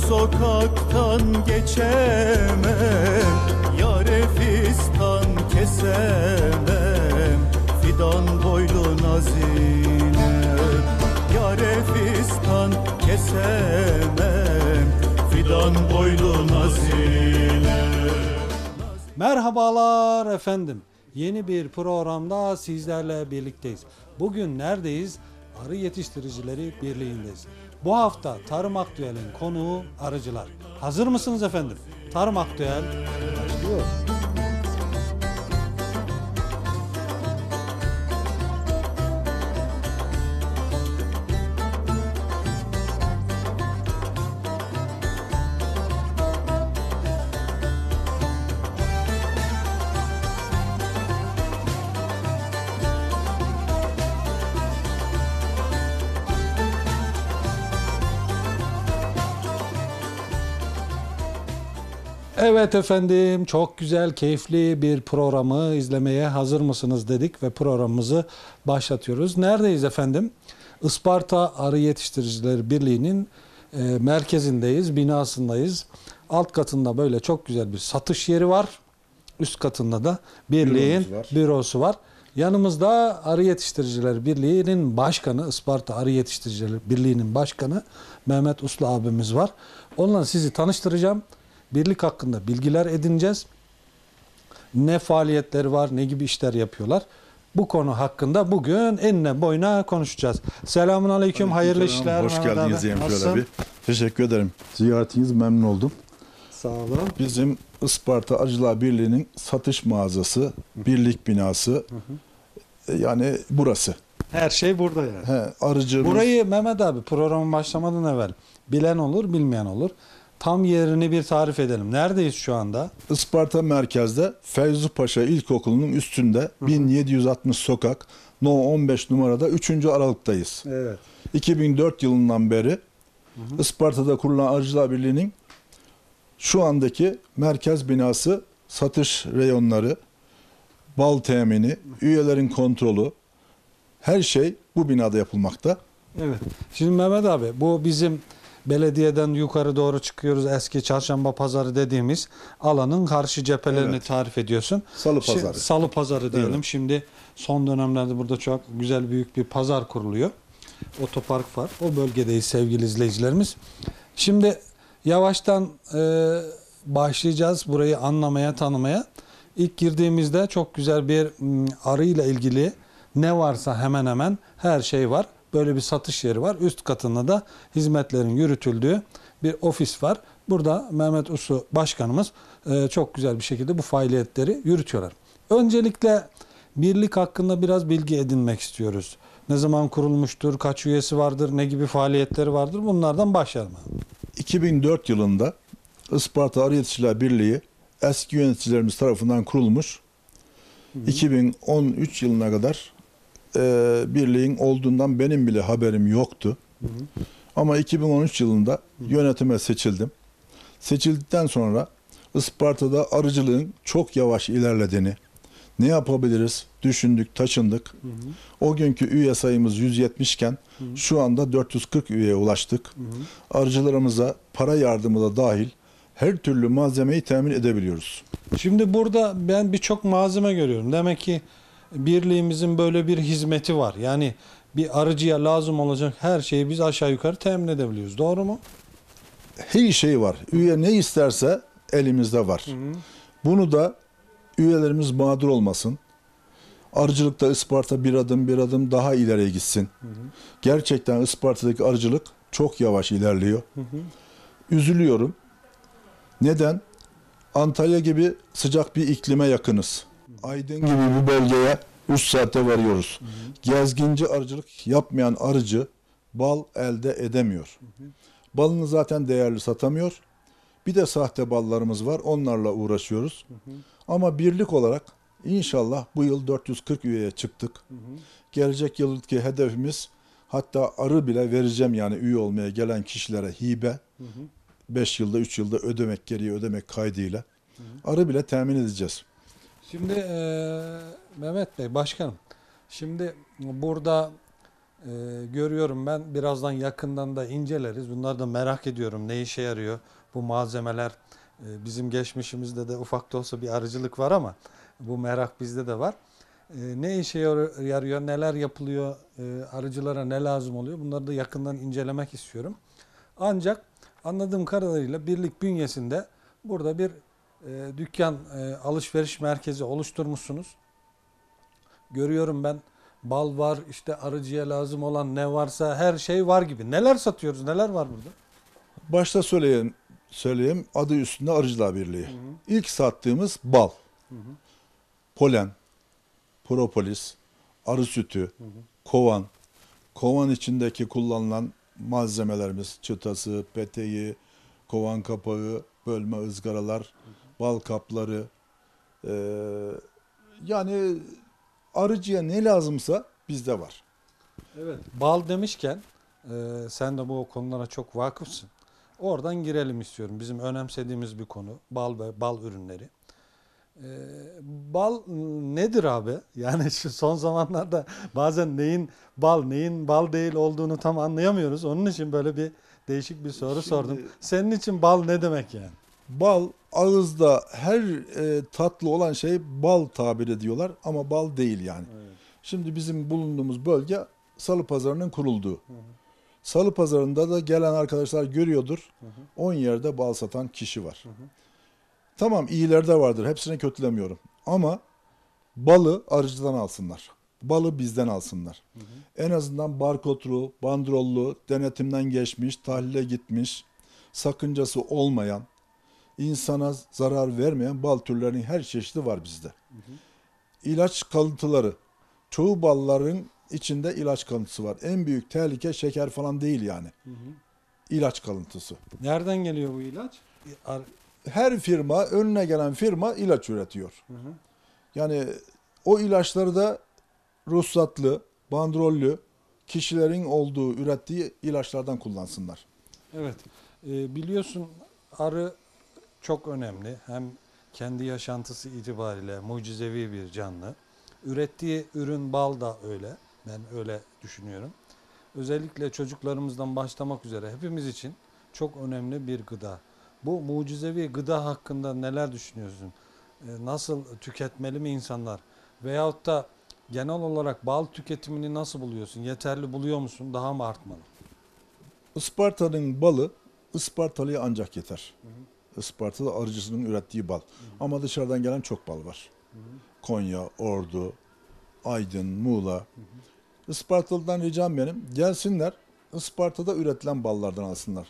sokaktan geçemem, yâre fistan kesemem, fidan boylu nazine. Yâre fistan kesemem, fidan boylu nazine. Merhabalar efendim. Yeni bir programda sizlerle birlikteyiz. Bugün neredeyiz? Arı Yetiştiricileri Birliği'ndeyiz. Bu hafta Tarım Aktüel'in konuğu arıcılar. Hazır mısınız efendim? Tarım Aktüel başlıyor. Evet efendim, çok güzel, keyifli bir programı izlemeye hazır mısınız dedik ve programımızı başlatıyoruz. Neredeyiz efendim? Isparta Arı Yetiştiricileri Birliği'nin merkezindeyiz, binasındayız. Alt katında böyle çok güzel bir satış yeri var. Üst katında da birliğin bürosu var. Yanımızda Arı Yetiştiricileri Birliği'nin başkanı, Isparta Arı Yetiştiricileri Birliği'nin başkanı Mehmet Uslu abimiz var. Onunla sizi tanıştıracağım. Birlik hakkında bilgiler edineceğiz. Ne faaliyetleri var, ne gibi işler yapıyorlar. Bu konu hakkında bugün enine boyuna konuşacağız. Selamun aleyküm, hayırlı işler. Hoş geldiniz Yemşör abi. Teşekkür ederim. Ziyaretiniz memnun oldum. Sağ olun. Bizim Isparta Arıcılar Birliği'nin satış mağazası, birlik binası. Yani burası. Her şey burada yani. Arıcımız... Burayı Mehmet abi programın başlamadan evvel bilen olur, bilmeyen olur. Tam yerini bir tarif edelim. Neredeyiz şu anda? Isparta merkezde Feyzi Paşa İlkokulu'nun üstünde 1760 sokak No 15 numarada 3. aralıktayız. Evet. 2004 yılından beri Isparta'da kurulan Arıcılar Birliği'nin şu andaki merkez binası, satış reyonları, bal temini, üyelerin kontrolü, her şey bu binada yapılmakta. Evet. Şimdi Mehmet abi, bu bizim belediyeden yukarı doğru çıkıyoruz. Eski Çarşamba Pazarı dediğimiz alanın karşı cephelerini tarif ediyorsun. Salı Pazarı. Salı Pazarı diyelim. Evet. Şimdi son dönemlerde burada çok güzel büyük bir pazar kuruluyor. Otopark var. O bölgedeyiz sevgili izleyicilerimiz. Şimdi yavaştan başlayacağız burayı anlamaya, tanımaya. İlk girdiğimizde çok güzel bir arıyla ilgili ne varsa hemen hemen her şey var. Böyle bir satış yeri var. Üst katında da hizmetlerin yürütüldüğü bir ofis var. Burada Mehmet Uslu Başkanımız çok güzel bir şekilde bu faaliyetleri yürütüyorlar. Öncelikle birlik hakkında biraz bilgi edinmek istiyoruz. Ne zaman kurulmuştur, kaç üyesi vardır, ne gibi faaliyetleri vardır, bunlardan başlayalım. 2004 yılında Isparta Arı Yetiştiriciler Birliği eski yöneticilerimiz tarafından kurulmuş. 2013 yılına kadar birliğin olduğundan benim bile haberim yoktu. Ama 2013 yılında yönetime seçildim. Seçildikten sonra Isparta'da arıcılığın çok yavaş ilerlediğini, ne yapabiliriz düşündük, taşındık. O günkü üye sayımız 170 iken şu anda 440 üyeye ulaştık. Arıcılarımıza para yardımı da dahil her türlü malzemeyi temin edebiliyoruz. Şimdi burada ben birçok malzeme görüyorum. Demek ki birliğimizin böyle bir hizmeti var. Yani bir arıcıya lazım olacak her şeyi biz aşağı yukarı temin edebiliyoruz. Doğru mu? Her şey var. Üye ne isterse elimizde var. Bunu da üyelerimiz mağdur olmasın. Arıcılıkta Isparta bir adım daha ileriye gitsin. Gerçekten Isparta'daki arıcılık çok yavaş ilerliyor. Üzülüyorum. Neden? Antalya gibi sıcak bir iklime yakınız. Aydın gibi bir bölgeye 3 saate varıyoruz. Gezginci arıcılık yapmayan arıcı bal elde edemiyor. Balını zaten değerli satamıyor. Bir de sahte ballarımız var. Onlarla uğraşıyoruz. Ama birlik olarak inşallah bu yıl 440 üyeye çıktık. Gelecek yılki hedefimiz, hatta arı bile vereceğim yani üye olmaya gelen kişilere hibe. 5 yılda 3 yılda ödemek geriye ödemek kaydıyla. Arı bile temin edeceğiz. Şimdi Mehmet Bey başkanım, şimdi burada Görüyorum ben. Birazdan yakından da inceleriz. Bunları da merak ediyorum. Ne işe yarıyor bu malzemeler? Bizim geçmişimizde de ufak da olsa bir arıcılık var ama bu merak bizde de var. Ne işe yarıyor, neler yapılıyor, arıcılara ne lazım oluyor? Bunları da yakından incelemek istiyorum. Ancak anladığım kadarıyla birlik bünyesinde burada bir dükkan, alışveriş merkezi oluşturmuşsunuz. Görüyorum ben, bal var, işte arıcıya lazım olan ne varsa her şey var gibi. Neler satıyoruz, neler var burada? Başta söyleyeyim adı üstünde Arıcılar Birliği. İlk sattığımız bal, polen, propolis, arı sütü, kovan, kovan içindeki kullanılan malzemelerimiz, çıtası, peteği, kovan kapağı, bölme ızgaralar, bal kapları, yani arıcıya ne lazımsa bizde var. Evet. Bal demişken sen de bu konulara çok vakıfsın. Oradan girelim istiyorum. Bizim önemsediğimiz bir konu bal ve bal ürünleri. Bal nedir abi? Yani şu son zamanlarda bazen neyin bal, neyin bal değil olduğunu tam anlayamıyoruz. Onun için böyle bir değişik bir soru sordum. Senin için bal ne demek yani? Bal ağızda her tatlı olan şey bal tabir ediyorlar ama bal değil yani. Evet. Şimdi bizim bulunduğumuz bölge Salı Pazarı'nın kurulduğu. Salı Pazarı'nda da gelen arkadaşlar görüyordur. 10 yerde bal satan kişi var. Tamam, iyiler de vardır. Hepsini kötülemiyorum. Ama balı arıcıdan alsınlar. Balı bizden alsınlar. En azından barkodlu, bandrollu, denetimden geçmiş, tahlile gitmiş, sakıncası olmayan, insana zarar vermeyen bal türlerinin her çeşidi var bizde. İlaç kalıntıları. Çoğu balların içinde ilaç kalıntısı var. En büyük tehlike şeker falan değil yani. İlaç kalıntısı. Nereden geliyor bu ilaç? Her firma, önüne gelen firma ilaç üretiyor. Yani o ilaçları da ruhsatlı, bandrollü kişilerin ürettiği ilaçlardan kullansınlar. Evet. Biliyorsun arı çok önemli. Hem kendi yaşantısı itibariyle mucizevi bir canlı. Ürettiği ürün bal da öyle. Ben öyle düşünüyorum. Özellikle çocuklarımızdan başlamak üzere hepimiz için çok önemli bir gıda. Bu mucizevi gıda hakkında neler düşünüyorsun? Nasıl tüketmeli mi insanlar? Veyahut da genel olarak bal tüketimini nasıl buluyorsun? Yeterli buluyor musun? Daha mı artmalı? Isparta'nın balı Ispartalı'ya ancak yeter. Isparta'da arıcısının ürettiği bal. Ama dışarıdan gelen çok bal var. Konya, Ordu, Aydın, Muğla. Ispartalı'dan ricam benim. Gelsinler, Isparta'da üretilen ballardan alsınlar.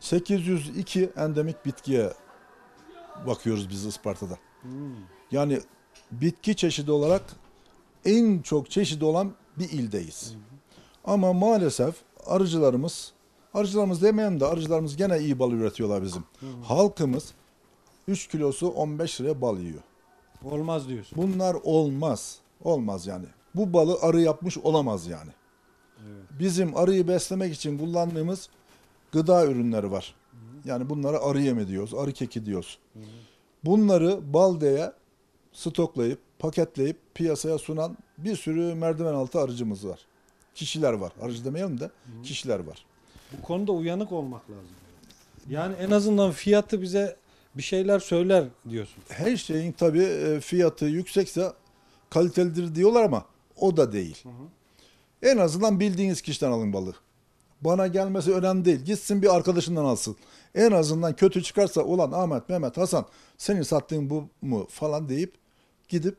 802 endemik bitkiye bakıyoruz biz Isparta'da. Yani bitki çeşidi olarak en çok çeşidi olan bir ildeyiz. Ama maalesef arıcılarımız demeyelim de arıcılarımız gene iyi bal üretiyorlar bizim. Halkımız 3 kilosu 15 liraya bal yiyor. Olmaz diyorsun. Bunlar olmaz. Olmaz yani. Bu balı arı yapmış olamaz yani. Evet. Bizim arıyı beslemek için kullandığımız gıda ürünleri var. Yani bunlara arı yemi diyoruz, arı keki diyoruz. Bunları baldeye stoklayıp, paketleyip piyasaya sunan bir sürü merdiven altı arıcımız var. Kişiler var. Arıcı demeyelim de kişiler var. Bu konuda uyanık olmak lazım. Yani en azından fiyatı bize bir şeyler söyler diyorsun. Her şeyin tabii fiyatı yüksekse kalitelidir diyorlar ama o da değil. En azından bildiğiniz kişiden alın balı. Bana gelmesi önemli değil. Gitsin bir arkadaşından alsın. En azından kötü çıkarsa ulan Ahmet, Mehmet, Hasan senin sattığın bu mu falan deyip gidip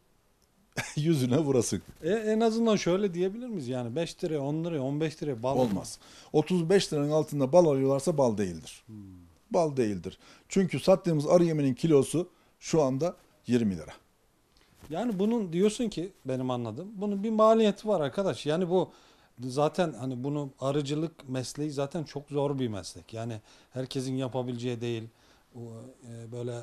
yüzüne vurasın. En azından şöyle diyebilir miyiz? Yani 5 liraya, 10 liraya, 15 liraya bal Olmaz. 35 liranın altında bal alıyorlarsa bal değildir. Bal değildir. Çünkü sattığımız arı yeminin kilosu şu anda 20 lira. Yani bunun diyorsun ki benim anladığım bunun bir maliyeti var arkadaş. Yani bu zaten hani bunu arıcılık mesleği zaten çok zor bir meslek. Yani herkesin yapabileceği değil. Böyle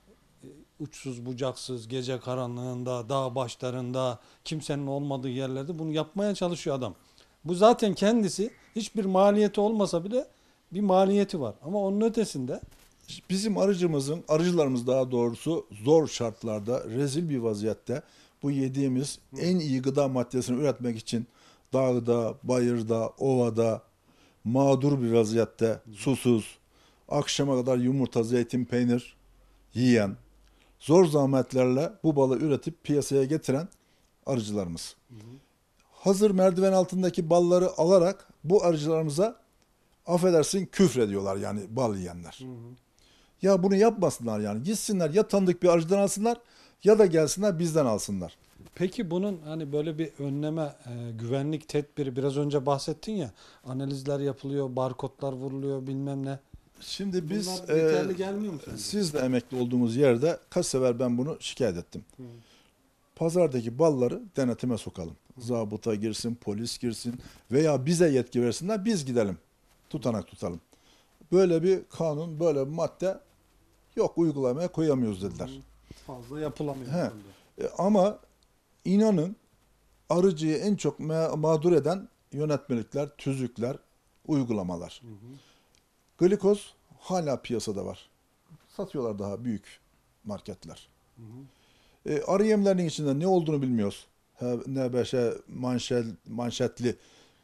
uçsuz bucaksız gece karanlığında dağ başlarında kimsenin olmadığı yerlerde bunu yapmaya çalışıyor adam. Bu zaten kendisi hiçbir maliyeti olmasa bile bir maliyeti var. Ama onun ötesinde Bizim arıcılarımız daha doğrusu zor şartlarda, rezil bir vaziyette bu yediğimiz en iyi gıda maddesini üretmek için dağda, bayırda, ovada, mağdur bir vaziyette, susuz, akşama kadar yumurta, zeytin, peynir yiyen, zor zahmetlerle bu balı üretip piyasaya getiren arıcılarımız. Hazır merdiven altındaki balları alarak bu arıcılarımıza affedersin küfrediyorlar yani bal yiyenler. Ya bunu yapmasınlar yani. Gitsinler ya tanıdık bir arıcıdan alsınlar ya da gelsinler bizden alsınlar. Peki bunun hani böyle bir önleme, güvenlik tedbiri biraz önce bahsettin ya, analizler yapılıyor, barkodlar vuruluyor bilmem ne. Şimdi biz Bunlar yeterli gelmiyor mu sence? siz de emekli olduğumuz yerde kaç sefer ben bunu şikayet ettim. Pazardaki balları denetime sokalım. Zabıta girsin, polis girsin veya bize yetki versinler biz gidelim. Tutanak tutalım. Böyle bir kanun, böyle bir madde yok uygulamaya koyamıyoruz dediler. Fazla yapılamıyor. He. herhalde. Ama inanın arıcıyı en çok mağdur eden yönetmelikler, tüzükler, uygulamalar. Glikoz hala piyasada var. Satıyorlar daha büyük marketler. Arı yemlerinin içinde ne olduğunu bilmiyoruz. Nebeşe, manşetli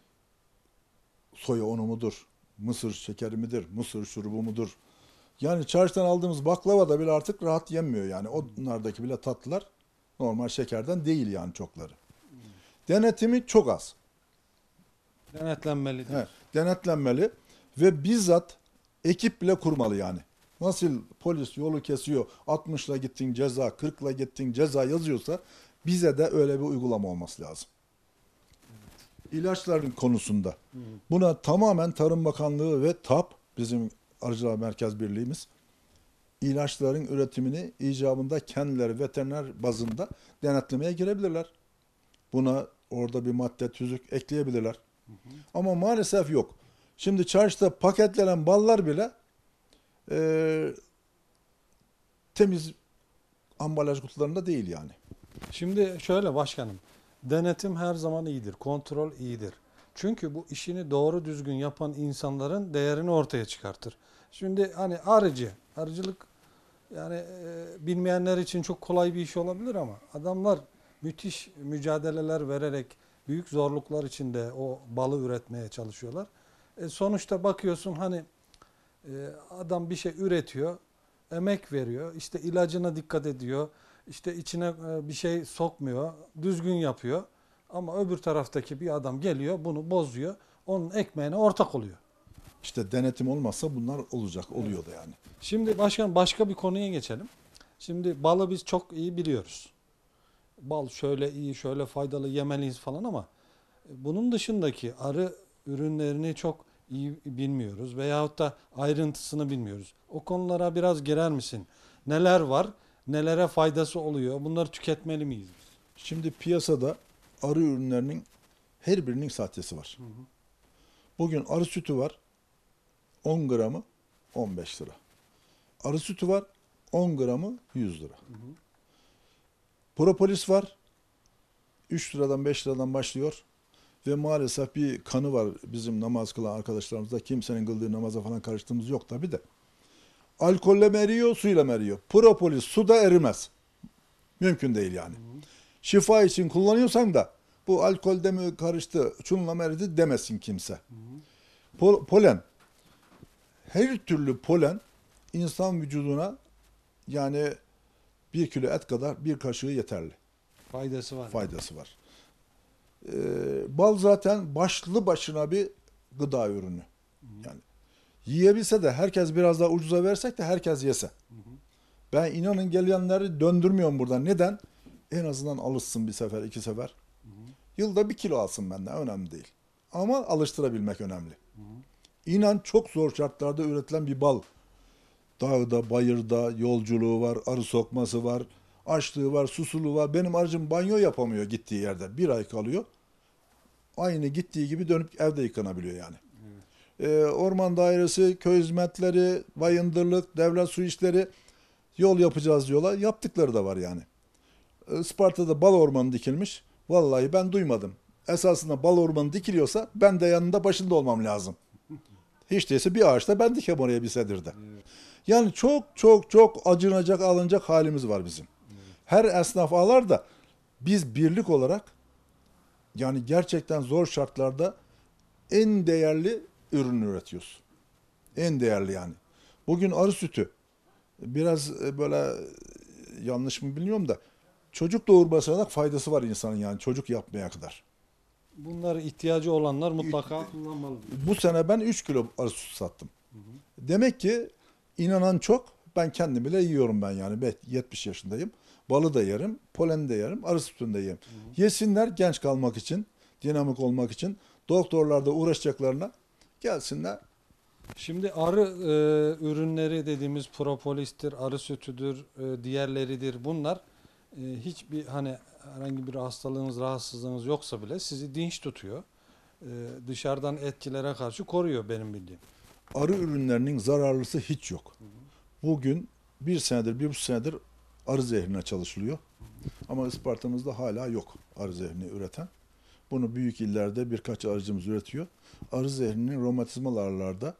soya unu mudur? Mısır şekeri midir? Mısır şurubu mudur? Yani çarşıdan aldığımız baklava da bile artık rahat yenmiyor yani. Onlardaki bile tatlılar normal şekerden değil yani çokları. Denetimi çok az. Denetlenmeli. He, denetlenmeli ve bizzat ekip bile kurmalı yani. Nasıl polis yolu kesiyor, 60'la gittin ceza, 40'la gittin ceza yazıyorsa bize de öyle bir uygulama olması lazım. İlaçların konusunda buna tamamen Tarım Bakanlığı ve TAP, bizim Arıcılar Merkez Birliğimiz, ilaçların üretimini icabında kendileri veteriner bazında denetlemeye girebilirler. Buna orada bir madde, tüzük ekleyebilirler. Ama maalesef yok. Şimdi çarşıda paketlenen ballar bile temiz ambalaj kutularında değil yani. Şimdi şöyle başkanım, denetim her zaman iyidir, kontrol iyidir. Çünkü bu işini doğru düzgün yapan insanların değerini ortaya çıkartır. Şimdi hani arıcılık yani bilmeyenler için çok kolay bir iş olabilir ama adamlar müthiş mücadeleler vererek büyük zorluklar içinde o balı üretmeye çalışıyorlar. Sonuçta bakıyorsun hani adam bir şey üretiyor, emek veriyor, işte ilacına dikkat ediyor, işte içine bir şey sokmuyor, düzgün yapıyor. Ama öbür taraftaki bir adam geliyor, bunu bozuyor, onun ekmeğine ortak oluyor. İşte denetim olmazsa bunlar olacak, oluyor da yani. Şimdi başkan başka bir konuya geçelim. Şimdi balı biz çok iyi biliyoruz. Bal şöyle iyi, şöyle faydalı yemeliyiz falan ama bunun dışındaki arı ürünlerini çok iyi bilmiyoruz veyahut da ayrıntısını bilmiyoruz. O konulara biraz girer misin? Neler var, nelere faydası oluyor? Bunları tüketmeli miyiz biz? Şimdi piyasada arı ürünlerinin her birinin sahtesi var. Bugün arı sütü var, 10 gramı 15 lira. Arı sütü var, 10 gramı 100 lira. Propolis var, 3 liradan 5 liradan başlıyor. Ve maalesef bir kanı var bizim namaz kılan arkadaşlarımızda. Kimsenin kıldığı namaza falan karıştığımız yok tabi de. Alkolle mi eriyor, suyla mı eriyor? Propolis suda erimez. Mümkün değil yani. Şifa için kullanıyorsan da bu alkolde mi karıştı, şununla mı eridi demesin kimse. Polen. Her türlü polen insan vücuduna yani 1 kilo et kadar bir kaşığı yeterli. Faydası var. Faydası var. Bal zaten başlı başına bir gıda ürünü. Yani yiyebilse de herkes biraz daha ucuza versek de herkes yese. Ben inanın gelenleri döndürmüyorum buradan. Neden? En azından alışsın bir sefer, 2 sefer. Yılda 1 kilo alsın benden. Önemli değil. Ama alıştırabilmek önemli. İnan çok zor şartlarda üretilen bir bal. Dağda, bayırda yolculuğu var, arı sokması var, açlığı var, susuzluğu var. Benim arıcım banyo yapamıyor gittiği yerde. 1 ay kalıyor. Aynı gittiği gibi dönüp evde yıkanabiliyor yani. Orman dairesi, köy hizmetleri, bayındırlık, devlet su işleri yol yapacağız diyorlar. Yaptıkları da var yani. Isparta'da bal ormanı dikilmiş. Vallahi ben duymadım. Esasında bal ormanı dikiliyorsa ben de yanında başında olmam lazım. Hiç değilse bir ağaçta ben dikeyim oraya bir sedirde. Yani çok çok çok acınacak, alınacak halimiz var bizim. Her esnaf ağlar da biz birlik olarak Yani gerçekten zor şartlarda en değerli ürün üretiyoruz. En değerli yani. Bugün arı sütü biraz böyle yanlış mı bilmiyorum da çocuk doğurmasına da faydası var insanın yani çocuk yapmaya kadar. Bunları ihtiyacı olanlar mutlaka kullanmalı. Bu sene ben 3 kilo arı sütü sattım. Demek ki inanan çok. Ben kendim bile yiyorum ben yani. Ben 70 yaşındayım. Balı da yerim, poleni de yerim, arı sütünü de yerim. Yesinler genç kalmak için, dinamik olmak için. Doktorlar da uğraşacaklarına gelsinler. Şimdi arı ürünleri dediğimiz propolistir, arı sütüdür, diğerleridir. Bunlar hiçbir hani herhangi bir hastalığınız, rahatsızlığınız yoksa bile sizi dinç tutuyor. Dışarıdan etkilere karşı koruyor benim bildiğim. Arı ürünlerinin zararlısı hiç yok. Bugün bir senedir, 1,5 senedir arı zehrine çalışılıyor. Ama Isparta'mızda hala yok arı zehrini üreten. Bunu büyük illerde birkaç arıcımız üretiyor. Arı zehrinin romatizmal ağrılarda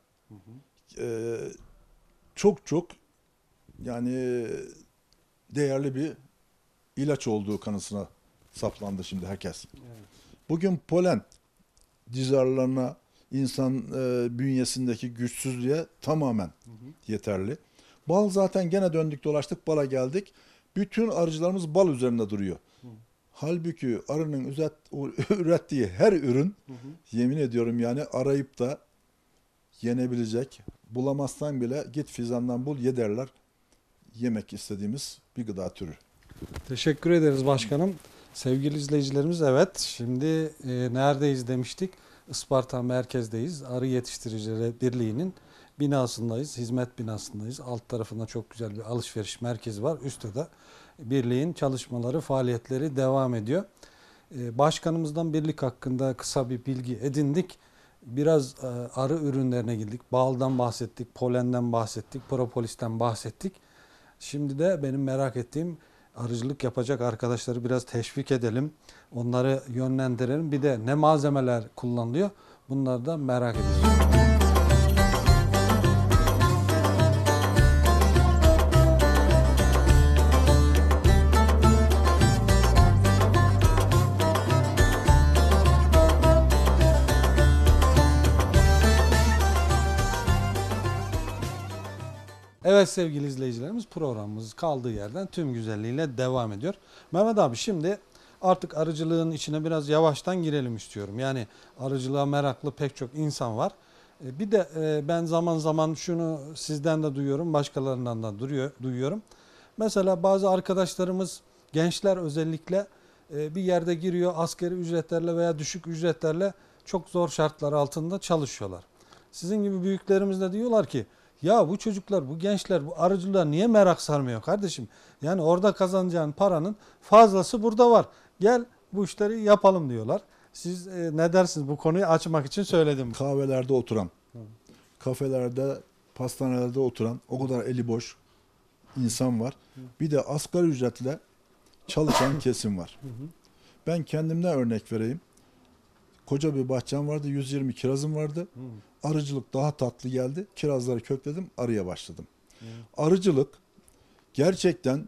çok çok yani değerli bir ilaç olduğu kanısına saplandı şimdi herkes. Evet. Bugün polen diz ağrılarına, insan bünyesindeki güçsüzlüğe tamamen yeterli. Bal zaten gene döndük dolaştık bala geldik. Bütün arıcılarımız bal üzerinde duruyor. Halbuki arının ürettiği her ürün yemin ediyorum yani arayıp da yenebilecek. Bulamazsan bile git fizandan bul ye derler. Yemek istediğimiz bir gıda türü. Teşekkür ederiz başkanım. Sevgili izleyicilerimiz evet şimdi neredeyiz demiştik. Isparta merkezdeyiz. Arı Yetiştiricileri Birliği'nin binasındayız. Hizmet binasındayız. Alt tarafında çok güzel bir alışveriş merkezi var. Üstte de birliğin çalışmaları, faaliyetleri devam ediyor. Başkanımızdan birlik hakkında kısa bir bilgi edindik. Biraz arı ürünlerine girdik. Baldan bahsettik, polenden bahsettik, propolis'ten bahsettik. Şimdi de benim merak ettiğim arıcılık yapacak arkadaşları biraz teşvik edelim. Onları yönlendirelim. Bir de ne malzemeler kullanılıyor? Bunları da merak ediyoruz. Evet sevgili izleyicilerimiz programımız kaldığı yerden tüm güzelliğiyle devam ediyor. Mehmet abi şimdi artık arıcılığın içine biraz yavaştan girelim istiyorum. Yani arıcılığa meraklı pek çok insan var. Bir de ben zaman zaman şunu sizden de duyuyorum, başkalarından da duyuyorum. Mesela bazı arkadaşlarımız, gençler özellikle bir yerde giriyor asgari ücretlerle veya düşük ücretlerle çok zor şartlar altında çalışıyorlar. Sizin gibi büyüklerimiz de diyorlar ki ya bu çocuklar, bu gençler, bu arıcılığa niye merak sarmıyor kardeşim? Yani orada kazanacağın paranın fazlası burada var. Gel bu işleri yapalım diyorlar. Siz ne dersiniz? Bu konuyu açmak için söyledim. Kahvelerde oturan, kafelerde, pastanelerde oturan o kadar eli boş insan var. Bir de asgari ücretle çalışan kesim var. Ben kendimden örnek vereyim. Koca bir bahçem vardı, 120 kirazım vardı. Arıcılık daha tatlı geldi. Kirazları kökledim, arıya başladım. Arıcılık gerçekten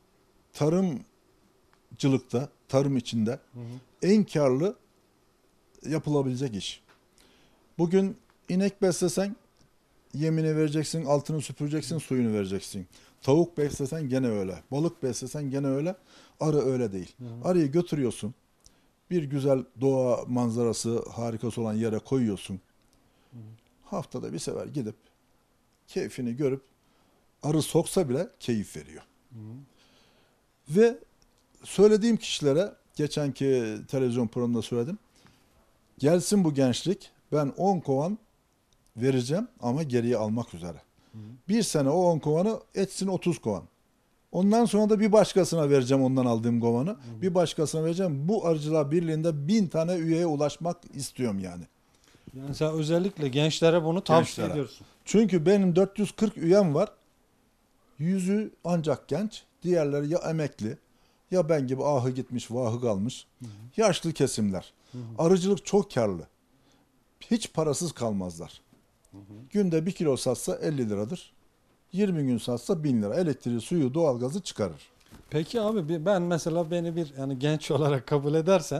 tarımcılıkta, tarım içinde en karlı yapılabilecek iş. Bugün inek beslesen yemini vereceksin, altını süpüreceksin, suyunu vereceksin. Tavuk beslesen gene öyle. Balık beslesen gene öyle. Arı öyle değil. Arıyı götürüyorsun. Bir güzel doğa manzarası harikası olan yere koyuyorsun. Haftada bir sefer gidip keyfini görüp arı soksa bile keyif veriyor. Ve söylediğim kişilere geçenki televizyon programında söyledim. Gelsin bu gençlik ben 10 kovan vereceğim ama geriye almak üzere. Bir sene o 10 kovanı etsin 30 kovan. Ondan sonra da bir başkasına vereceğim ondan aldığım kovanı. Bir başkasına vereceğim. Bu Arıcılar Birliği'nde 1000 tane üyeye ulaşmak istiyorum yani. Yani sen özellikle gençlere bunu tavsiye Gençlere. ediyorsun. Çünkü benim 440 üyem var. 100'ü ancak genç. Diğerleri ya emekli ya ben gibi ahı gitmiş vahı kalmış. Yaşlı kesimler. Arıcılık çok karlı. Hiç parasız kalmazlar. Günde 1 kilo satsa 50 liradır. 20 gün satsa 1000 lira. Elektriği, suyu, doğalgazı çıkarır. Peki abi ben mesela beni bir yani genç olarak kabul edersen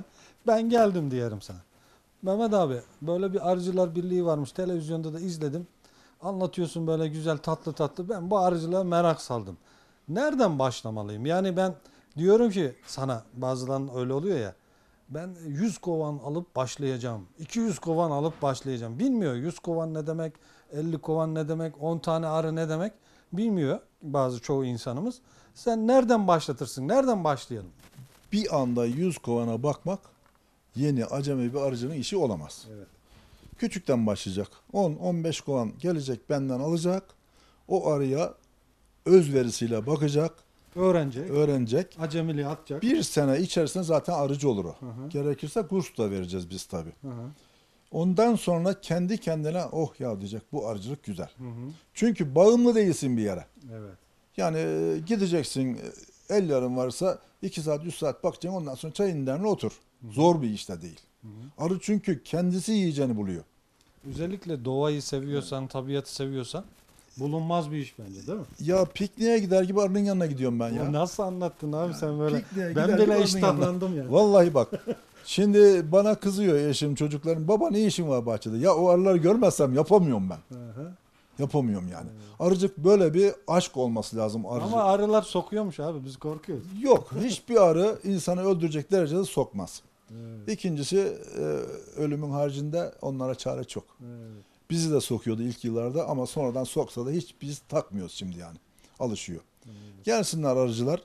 Ben geldim diyelim sana. Mehmet abi böyle bir Arıcılar Birliği varmış. Televizyonda da izledim. Anlatıyorsun böyle güzel tatlı tatlı. Ben bu arıcılığa merak saldım. Nereden başlamalıyım? Yani ben diyorum ki sana, bazılarının öyle oluyor ya. Ben 100 kovan alıp başlayacağım. 200 kovan alıp başlayacağım. Bilmiyor 100 kovan ne demek, 50 kovan ne demek, 10 tane arı ne demek bilmiyor çoğu insanımız. Sen nereden başlatırsın? Nereden başlayalım? Bir anda 100 kovana bakmak yeni acemi bir arıcının işi olamaz. Evet. Küçükten başlayacak. 10-15 kovan gelecek, benden alacak. O arıya özverisiyle bakacak, Öğrenecek, öğrenecek. acemiliği atacak. Bir sene içerisinde zaten arıcı olur o. hı. Gerekirse kurs da vereceğiz biz tabii. Hı hı. Ondan sonra kendi kendine oh ya diyecek, bu arıcılık güzel. Hı hı. Çünkü bağımlı değilsin bir yere. Evet. Yani gideceksin, 50 arın varsa 2 saat 3 saat bakacaksın, ondan sonra çayın demle otur. Zor bir iş de değil. Arı çünkü kendisi yiyeceğini buluyor. Özellikle doğayı seviyorsan, tabiatı seviyorsan bulunmaz bir iş bence, değil mi? Ya pikniğe gider gibi arının yanına gidiyorum ben ya. Ya nasıl anlattın abi sen böyle? Pikniğe Ben gider gibi bile arının iştahlandım ya. Vallahi bak. Şimdi bana kızıyor eşim, çocuklarım. Baba ne işin var bahçede? Ya o arıları görmezsem yapamıyorum ben. Hı hı. Yapamıyorum yani. Arıcık böyle bir aşk olması lazım arıcık. Ama arılar sokuyormuş abi, biz korkuyoruz. Yok, hiçbir arı insanı öldürecek derecede sokmaz. Evet. İkincisi ölümün haricinde onlara çare çok. Evet. Bizi de sokuyordu ilk yıllarda ama sonradan soksa da hiç biz takmıyoruz şimdi yani. Alışıyor. Gelsinler arıcılar.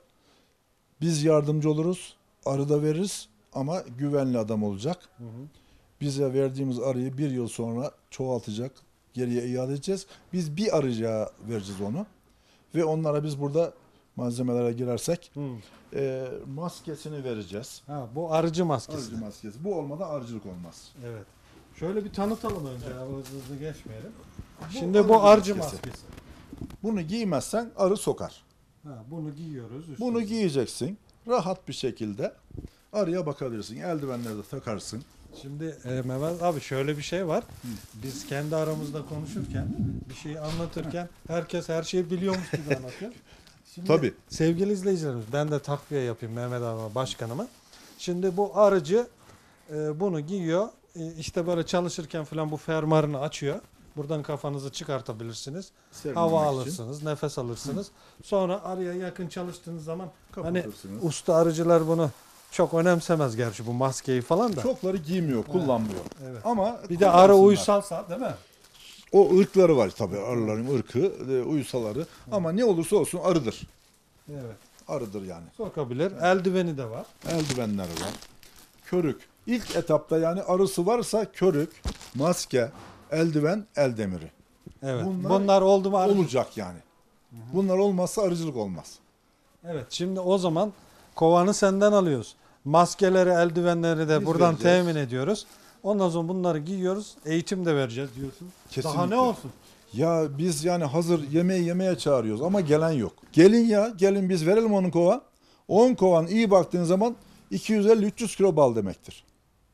Biz yardımcı oluruz. Arı da veririz ama güvenli adam olacak. Hı hı. Bize verdiğimiz arıyı bir yıl sonra çoğaltacak. Geriye iade edeceğiz. Biz bir arıcıya vereceğiz onu. Ve onlara biz burada malzemelere girersek Hı. maskesini vereceğiz. Ha, bu arıcı maskesi. Arıcı maskesi. Bu olmadan arıcılık olmaz. Evet. Şöyle bir tanıtalım önce abi, hızlı geçmeyelim. Bu Şimdi bu arıcı maskesi. maskesi. Bunu giymezsen arı sokar. Ha, bunu giyiyoruz. üstüne. Bunu giyeceksin. Rahat bir şekilde arıya bakabilirsin. Eldivenleri de takarsın. Şimdi Mehmet abi şöyle bir şey var. Biz kendi aramızda konuşurken, bir şeyi anlatırken herkes her şeyi biliyormuş gibi anlatıyor. Şimdi, Tabii. sevgili izleyicilerimiz, ben de takviye yapayım Mehmet abi başkanıma. Şimdi bu arıcı bunu giyiyor. İşte böyle çalışırken falan bu fermuarını açıyor. Buradan kafanızı çıkartabilirsiniz. Serinlemek Hava için. alırsınız, nefes alırsınız. Sonra arıya yakın çalıştığınız zaman hani Kapatırsınız. usta arıcılar bunu çok önemsemez gerçi, bu maskeyi falan da. Çokları giymiyor, kullanmıyor. Evet. Ama Bir de arı uysalsa, değil mi? o ırkları var tabii, arıların ırkı, uysaları. Ama ne olursa olsun arıdır. Evet. Arıdır yani. Sokabilir. Eldiveni de var. Eldivenleri var. Körük. İlk etapta yani arısı varsa körük, maske, eldiven, el demiri. Evet. Bunlar Bunlar oldu mu arı? Olacak yani. Bunlar olmazsa arıcılık olmaz. Evet. Şimdi o zaman kovanı senden alıyoruz. Maskeleri, eldivenleri de Biz buradan vereceğiz. temin ediyoruz. Ondan sonra bunları giyiyoruz. Eğitim de vereceğiz diyorsun. Kesinlikle. Daha ne olsun? Ya biz yani hazır yemeği yemeye çağırıyoruz ama gelen yok. Gelin ya, gelin biz verelim 10 kovan. 10 kovan iyi baktığın zaman 250-300 kilo bal demektir.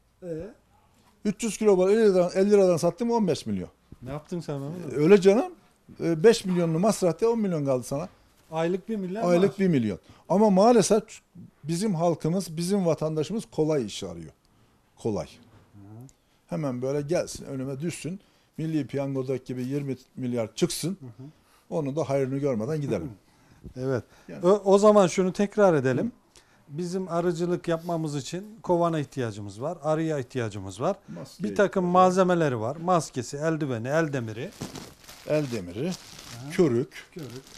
300 kilo bal 50 liradan sattım 15 milyon. Ne yaptın sen Mehmet abi? Öyle canım. 5 milyonlu masrafta 10 milyon kaldı sana. Aylık 1 milyar Aylık maaş. 1 milyon. Ama maalesef bizim halkımız, bizim vatandaşımız kolay iş arıyor. Kolay. Hemen böyle gelsin, önüme düşsün. Milli Piyango'daki gibi 20 milyar çıksın. Onu da hayrını görmeden gidelim. Evet. Yani. O zaman şunu tekrar edelim. Bizim arıcılık yapmamız için kovana ihtiyacımız var. Arıya ihtiyacımız var. Maskeye Bir takım ihtiyacı malzemeleri var. Maskesi, eldiveni, el demiri. El demiri, körük.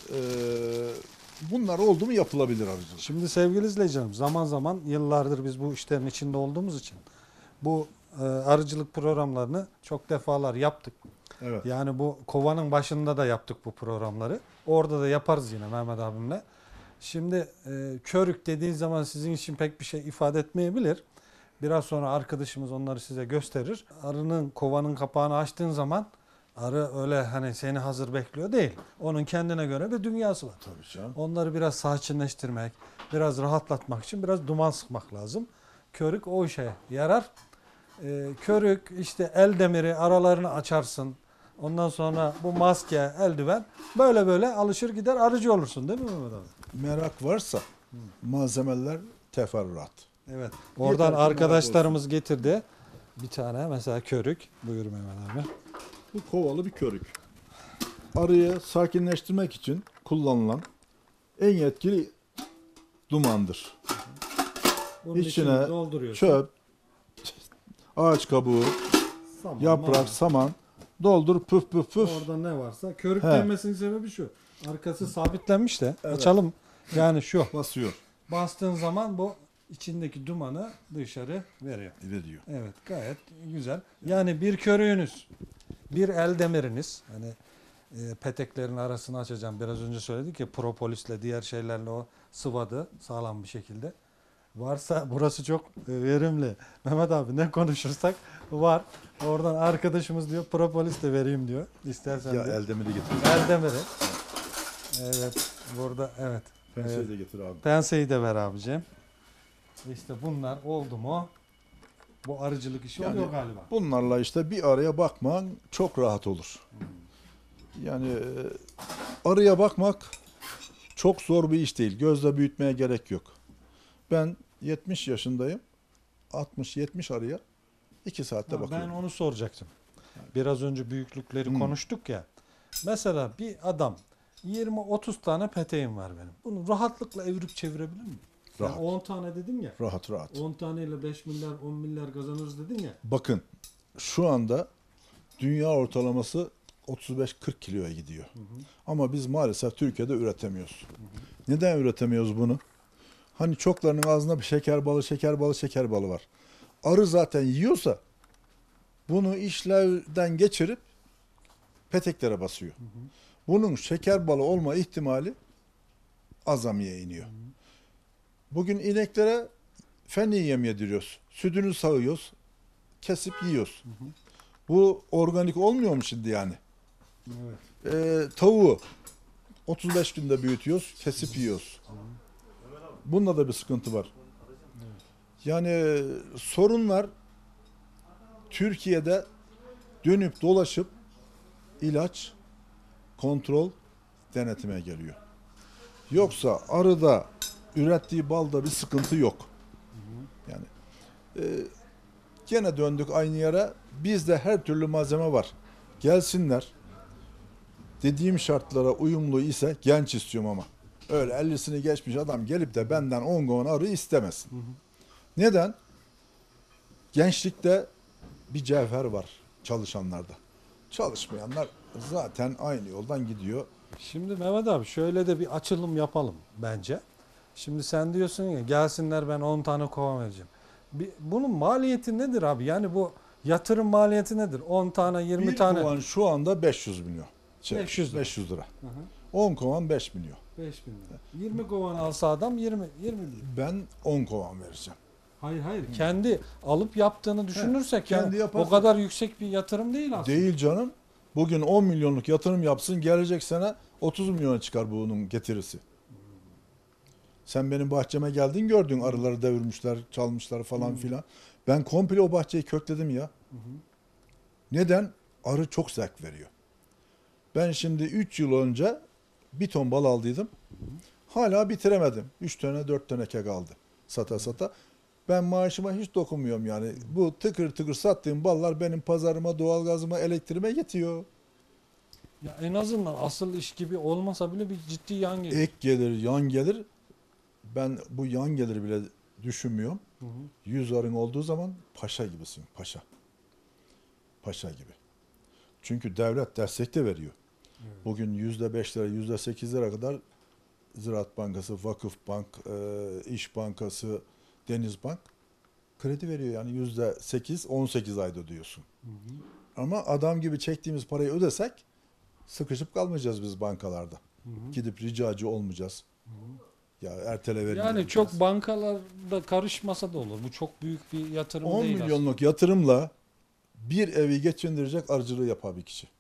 Bunlar oldu mu yapılabilir arıcılık. Şimdi sevgili izleyicilerim, zaman zaman yıllardır biz bu işlerin içinde olduğumuz için bu arıcılık programlarını çok defalar yaptık. Evet. Yani bu kovanın başında da yaptık bu programları. Orada da yaparız yine Mehmet abimle. Şimdi körük dediğin zaman sizin için pek bir şey ifade etmeyebilir. Biraz sonra arkadaşımız onları size gösterir. Arının, kovanın kapağını açtığın zaman arı öyle hani seni hazır bekliyor değil. Onun kendine göre bir dünyası var. Tabii canım. Onları biraz sakinleştirmek, biraz rahatlatmak için biraz duman sıkmak lazım. Körük o işe yarar. Körük, işte el demiri, aralarını açarsın. Ondan sonra bu maske, eldiven böyle böyle alışır gider, arıcı olursun değil mi Mehmet abi? Merak varsa malzemeler teferruat. Evet. Oradan ki arkadaşlarımız getirdi. Bir tane mesela körük. Buyurun Mehmet abi. Bu kovalı bir körük. Arıyı sakinleştirmek için kullanılan en etkili dumandır. Bunun İçine dolduruyorsun. çöp, ağaç kabuğu, Saman, yaprak, maman. saman doldur püf püf püf. Orada ne varsa. Körük He. denmesinin sebebi şu. Arkası sabitlenmiş de. Evet. Açalım. Yani şu. Basıyor. Bastığın zaman bu içindeki dumanı dışarı veriyor. Veriyor. Evet, gayet güzel. Yani bir körüğünüz, bir el demiriniz, hani peteklerin arasını açacağım. Biraz önce söyledik ya, propolisle diğer şeylerle o sıvadı sağlam bir şekilde. Varsa burası çok verimli. Mehmet abi ne konuşursak var. Oradan arkadaşımız diyor propolis de vereyim diyor. İstersen Ya diyor. eldemiri getir. El demiri. Evet, burada evet. Penseyi Evet. de getir abi. Penseyi de ver abicim. İşte bunlar oldu mu bu arıcılık işi Yani oluyor galiba. Bunlarla işte bir arıya bakman çok rahat olur. Yani arıya bakmak çok zor bir iş değil. Gözle büyütmeye gerek yok. Ben 70 yaşındayım. 60-70 arıya 2 saatte Ha, ben bakıyorum. onu soracaktım. Biraz önce büyüklükleri konuştuk ya. Mesela bir adam 20-30 tane peteğim var benim. Bunu rahatlıkla evirip çevirebilir mi? Rahat. Yani 10 tane dedin ya. Rahat rahat. 10 taneyle 5 milyar 10 milyar kazanırız dedin ya. Bakın şu anda dünya ortalaması 35-40 kiloya gidiyor. Ama biz maalesef Türkiye'de üretemiyoruz. Neden üretemiyoruz bunu? Hani çoklarının ağzında bir şeker balı var. Arı zaten yiyorsa bunu işlevden geçirip peteklere basıyor. Bunun şeker balı olma ihtimali azamiye iniyor. Bugün ineklere fenli yem yediriyoruz. Sütünü sağıyoruz. Kesip yiyoruz. Bu organik olmuyor mu şimdi yani? Evet. Tavuğu 35 günde büyütüyoruz, kesip yiyoruz. Bunda da bir sıkıntı var. Yani sorunlar Türkiye'de dönüp dolaşıp ilaç, kontrol, denetime geliyor. Yoksa arıda ürettiği balda bir sıkıntı yok. Yani gene döndük aynı yere. Bizde her türlü malzeme var. Gelsinler. Dediğim şartlara uyumlu ise genç istiyorum ama. Öyle 50'sini geçmiş adam gelip de benden 10 kovan arı istemesin. Neden? Gençlikte bir cevher var çalışanlarda. Çalışmayanlar zaten aynı yoldan gidiyor. Şimdi Mehmet abi şöyle de bir açılım yapalım bence. Şimdi sen diyorsun ya gelsinler ben 10 tane kova vereceğim. Bunun maliyeti nedir abi? Yani bu yatırım maliyeti nedir? 10 tane 20 Bir tane. kovan şu anda 500 milyon. 500 lira. 500 lira. Hı hı. 10 kovan 5 milyon. 5000 lira. 20 kovan alsa adam 20 lira. Ben 10 kovan vereceğim. Hayır. Kendi alıp yaptığını düşünürsek kendi yani yaparsa- o kadar yüksek bir yatırım değil aslında. Değil canım. Bugün 10 milyonluk yatırım yapsın, gelecek sene 30 milyona çıkar bunun getirisi. Sen benim bahçeme geldin gördün arıları devirmişler, çalmışlar falan filan. Ben komple o bahçeyi kökledim ya. Neden? Arı çok zevk veriyor. Ben şimdi 3 yıl önce bir ton bal aldıydım. Hala bitiremedim. 3 tane 4 teneke kaldı. Sata sata. Ben maaşıma hiç dokunmuyorum yani. Bu tıkır tıkır sattığım ballar benim pazarıma, doğalgazıma, elektriğime yetiyor. Ya en azından asıl iş gibi olmasa bile bir ciddi yan geliyor. Ek gelir, yan gelir. Ben bu yan gelir bile düşünmüyorum. 100 arın olduğu zaman paşa gibisin, paşa. Paşa gibi. Çünkü devlet destek de veriyor. Bugün %5'lere, %8'lere kadar Ziraat Bankası, Vakıfbank, İş Bankası, Denizbank kredi veriyor. Yani %8, 18 ayda ödüyorsun. Ama adam gibi çektiğimiz parayı ödesek sıkışıp kalmayacağız biz bankalarda. Gidip ricacı olmayacağız. Ya ertele verin. Yani diyeceğiz. çok bankalarda karışmasa da olur. Bu çok büyük bir yatırım 10 değil milyonluk yatırımla bir evi geçindirecek arıcılığı yapar bir kişi.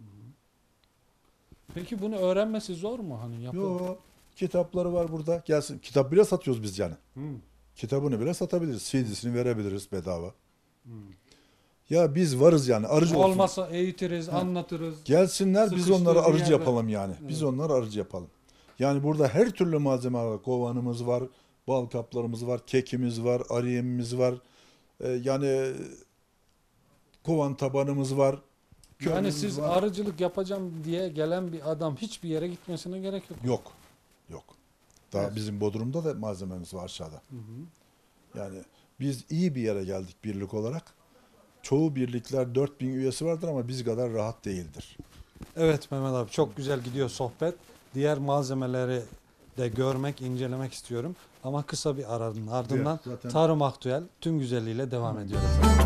Peki bunu öğrenmesi zor mu? Hani Yo, kitapları var burada. Gelsin. Kitap bile satıyoruz biz yani. Kitabını bile satabiliriz. CD'sini verebiliriz bedava. Ya biz varız yani. Arıcı olsun. Olmasa eğitiriz, anlatırız. Gelsinler biz Sıkıştığı onları bir arıcı yerde. yapalım yani. Biz onları arıcı yapalım. Yani burada her türlü malzeme var. Kovanımız var. bal kaplarımız var, kekimiz var, arı yemimiz var. Yani kovan tabanımız var. Yani kömürümüz siz var. arıcılık yapacağım diye gelen bir adam hiçbir yere gitmesine gerek yok. Yok. Yok. Daha Evet. bizim Bodrum'da da malzememiz var aşağıda. Yani biz iyi bir yere geldik birlik olarak. Çoğu birlikler 4000 üyesi vardır ama biz kadar rahat değildir. Evet Mehmet abi, çok güzel gidiyor sohbet. Diğer malzemeleri de görmek, incelemek istiyorum. Ama kısa bir aranın ardından Evet, zaten- Tarım Aktüel tüm güzelliğiyle devam ediyor.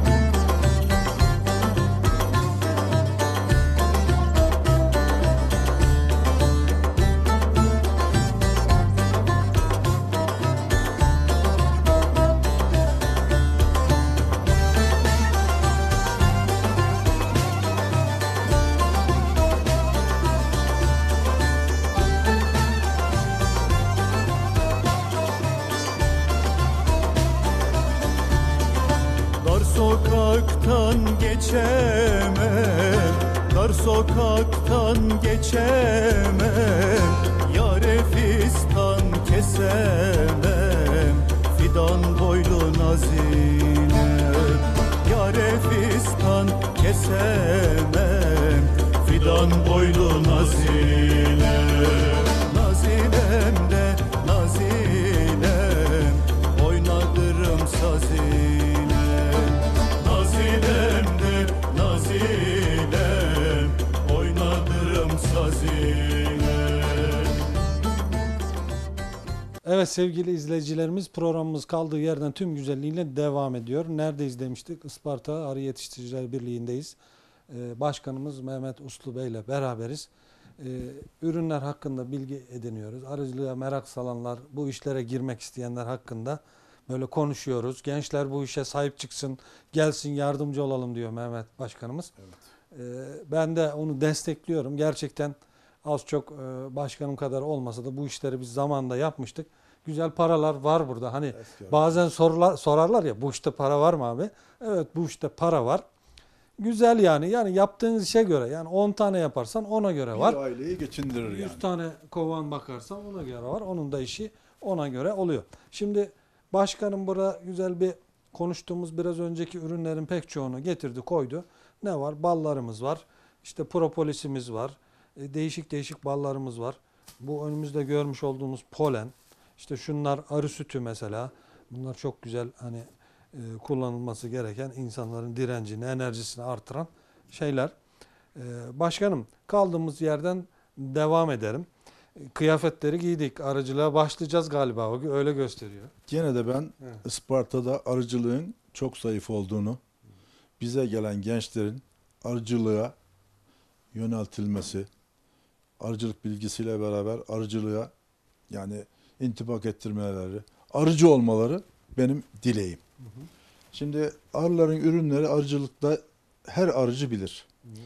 Dar sokaktan geçemem, dar sokaktan geçemem. Yâre fistan kesemem, fidan boylu nazinem. Yâre fistan kesemem, fidan boylu nazinem. Nazinem de nazinem, oynadırım sazinem. Nazilemdir nazilem, oynadırım sazilem. Evet sevgili izleyicilerimiz, programımız kaldığı yerden tüm güzelliğiyle devam ediyor. Neredeyiz demiştik? Isparta Arı Yetiştiriciler Birliği'ndeyiz. Başkanımız Mehmet Uslu Bey ile beraberiz. Ürünler hakkında bilgi ediniyoruz. Arıcılığa merak salanlar, bu işlere girmek isteyenler hakkında böyle konuşuyoruz. Gençler bu işe sahip çıksın, gelsin yardımcı olalım diyor Mehmet Başkanımız. Ben de onu destekliyorum. Gerçekten az çok başkanım kadar olmasa da bu işleri biz zamanında yapmıştık. Güzel paralar var burada. Hani bazen sorarlar ya, bu işte para var mı abi? Evet, bu işte para var. Güzel yani. Yani yaptığınız işe göre, yani 10 tane yaparsan ona göre var. Bir aileyi geçindirir 100 yani. tane kovan bakarsan ona göre var. Onun da işi ona göre oluyor. Şimdi başkanım burada güzel bir konuştuğumuz biraz önceki ürünlerin pek çoğunu getirdi koydu. Ne var? Ballarımız var. İşte propolisimiz var. Değişik değişik ballarımız var. Bu önümüzde görmüş olduğunuz polen. İşte şunlar arı sütü mesela. Bunlar çok güzel, hani kullanılması gereken, insanların direncini, enerjisini artıran şeyler. Başkanım, kaldığımız yerden devam edelim. Kıyafetleri giydik. Arıcılığa başlayacağız galiba. Öyle gösteriyor. Gene de ben Evet. Isparta'da arıcılığın çok zayıf olduğunu, bize gelen gençlerin arıcılığa yöneltilmesi, arıcılık bilgisiyle beraber arıcılığa yani intibak ettirmeleri, arıcı olmaları benim dileğim. Şimdi arıların ürünleri arıcılıkta her arıcı bilir.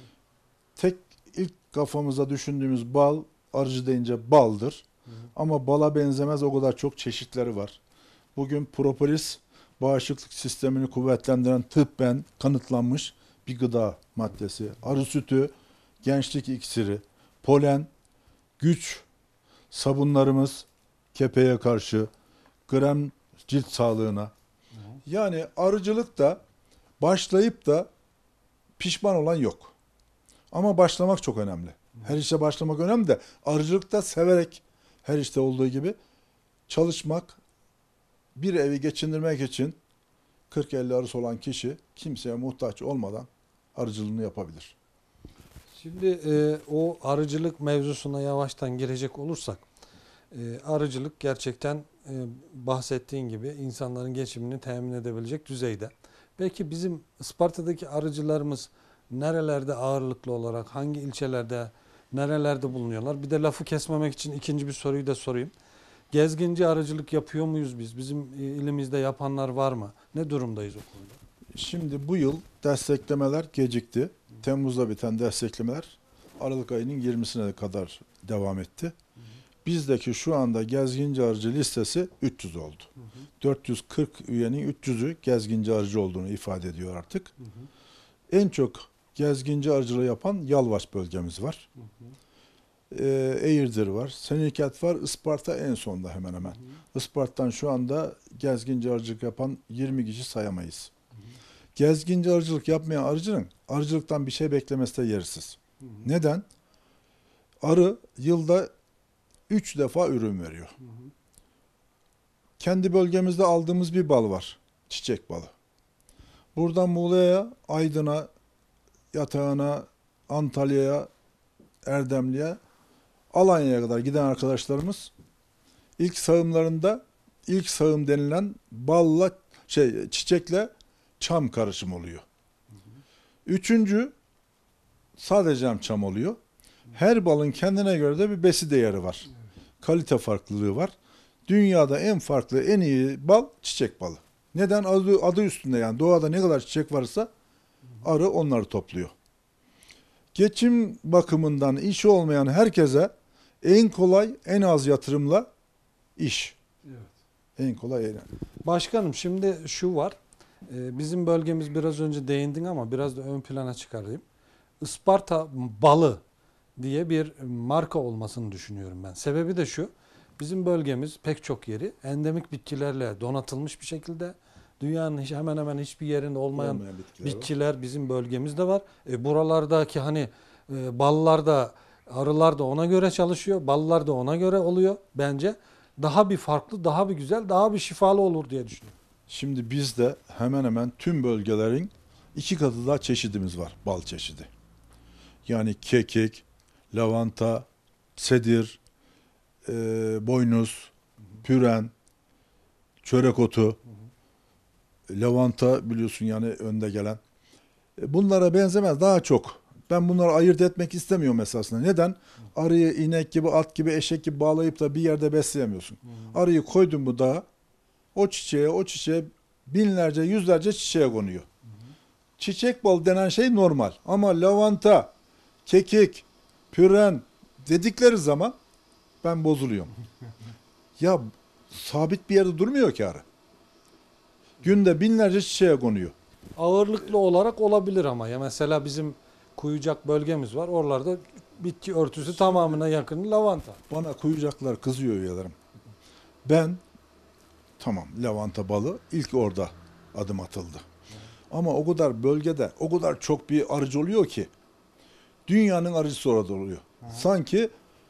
Tek ilk kafamıza düşündüğümüz bal, arıcı deyince baldır. Ama bala benzemez o kadar çok çeşitleri var. Bugün propolis bağışıklık sistemini kuvvetlendiren tıbben kanıtlanmış bir gıda maddesi. Arı sütü, gençlik iksiri, polen, güç, sabunlarımız kepeğe karşı, krem cilt sağlığına. Yani arıcılıkta başlayıp da pişman olan yok. Ama başlamak çok önemli. Her işe başlamak önemli de arıcılıkta severek, her işte olduğu gibi çalışmak, bir evi geçindirmek için 40-50 arısı olan kişi kimseye muhtaç olmadan arıcılığını yapabilir. Şimdi o arıcılık mevzusuna yavaştan girecek olursak, arıcılık gerçekten bahsettiğin gibi insanların geçimini temin edebilecek düzeyde. Belki bizim Isparta'daki arıcılarımız nerelerde ağırlıklı olarak, hangi ilçelerde, nerelerde bulunuyorlar? Bir de lafı kesmemek için ikinci bir soruyu da sorayım. Gezginci arıcılık yapıyor muyuz biz? Bizim ilimizde yapanlar var mı? Ne durumdayız o konuda? Şimdi bu yıl desteklemeler gecikti. Temmuz'da biten desteklemeler Aralık ayının 20'sine kadar devam etti. Bizdeki şu anda gezginci arıcı listesi 300 oldu. 440 üyenin 300'ü gezginci arıcı olduğunu ifade ediyor artık. En çok gezginci arıcılığı yapan Yalvaç bölgemiz var. Eğirdir var, Seniket var, Isparta en sonda hemen hemen. Isparta'dan şu anda gezginci arıcılık yapan 20 kişi sayamayız. Gezginci arıcılık yapmayan arıcının arıcılıktan bir şey beklemesi de yersiz. Neden? Arı yılda 3 defa ürün veriyor. Kendi bölgemizde aldığımız bir bal var. Çiçek balı. Buradan Muğla'ya, Aydın'a, Yatağan'a, Antalya'ya, Erdemli'ye, Alanya'ya kadar giden arkadaşlarımız ilk sağımlarında ilk sağım denilen balla çiçekle çam karışım oluyor. Üçüncü sadece çam oluyor. Her balın kendine göre de bir besi değeri var. Kalite farklılığı var. Dünyada en farklı, en iyi bal çiçek balı. Neden? Adı üstünde yani. Doğada ne kadar çiçek varsa arı onları topluyor. Geçim bakımından işi olmayan herkese en kolay, en az yatırımla iş. Evet. En kolay, en. Başkanım şimdi şu var. Bizim bölgemiz biraz önce değindin ama biraz da ön plana çıkarayım. Isparta balı diye bir marka olmasını düşünüyorum ben. Sebebi de şu. Bizim bölgemiz pek çok yeri endemik bitkilerle donatılmış bir şekilde. Dünyanın hemen hemen hiçbir yerinde olmayan bitkiler bizim bölgemizde var. Buralardaki hani ballar da arılar da ona göre çalışıyor. Ballar da ona göre oluyor bence. Daha bir farklı, daha bir güzel, daha bir şifalı olur diye düşünüyorum. Şimdi bizde hemen hemen tüm bölgelerin 2 katı daha çeşidimiz var. Bal çeşidi. Yani kekik, lavanta, sedir, boynuz, püren, çörek otu, lavanta biliyorsun yani önde gelen. Bunlara benzemez, daha çok. Ben bunları ayırt etmek istemiyorum esasında. Neden? Arıyı inek gibi, at gibi, eşek gibi bağlayıp da bir yerde besleyemiyorsun. Arıyı koydun mu dağa, o çiçeğe binlerce, yüzlerce çiçeğe konuyor. Çiçek bal denen şey normal. Ama lavanta, kekik, püren dedikleri zaman ben bozuluyorum. Ya sabit bir yerde durmuyor ki arı. Günde binlerce çiçeğe konuyor. Ağırlıklı olarak olabilir ama ya mesela bizim Kuyucak bölgemiz var. Oralarda bitki örtüsü tamamına yakın lavanta. Bana kuyucaklar kızıyor üyelerim. Ben tamam lavanta balı ilk orada adım atıldı. Ama o kadar bölgede o kadar çok bir arıcı oluyor ki dünyanın arıcısı orada oluyor. Sanki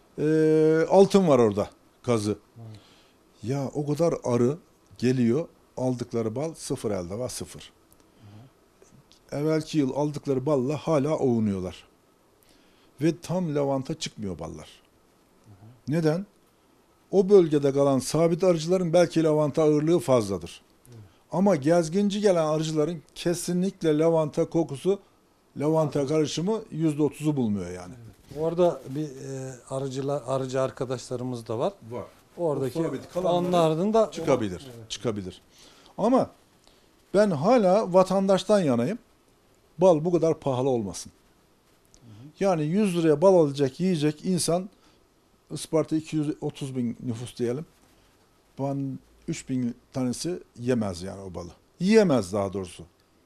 altın var orada kazı. Ya o kadar arı geliyor, aldıkları bal sıfır elde var, sıfır. Evvelki yıl aldıkları balla hala ovunuyorlar. Ve tam lavanta çıkmıyor ballar. Neden? O bölgede kalan sabit arıcıların belki lavanta ağırlığı fazladır. Ama gezginci gelen arıcıların kesinlikle lavanta kokusu, lavanta karışımı %30'u bulmuyor yani. Orada bir arıcı arkadaşlarımız da var. Var. Oradaki Sabit onların da çıkabilir. Çıkabilir. Ama ben hala vatandaştan yanayım. Bal bu kadar pahalı olmasın. Yani 100 liraya bal alacak, yiyecek insan, Isparta 230 bin nüfus diyelim. Ben 3000 tanesi yemez yani o balı. Yiyemez daha doğrusu.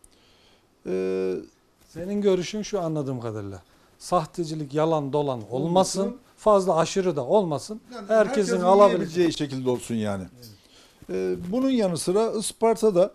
senin görüşün şu anladığım kadarıyla. Sahtecilik, yalan, dolan olmasın. Olmasın. Fazla aşırı da olmasın. Yani herkesin alabileceği yiyebileceği şekilde olsun yani. Bunun yanı sıra Isparta'da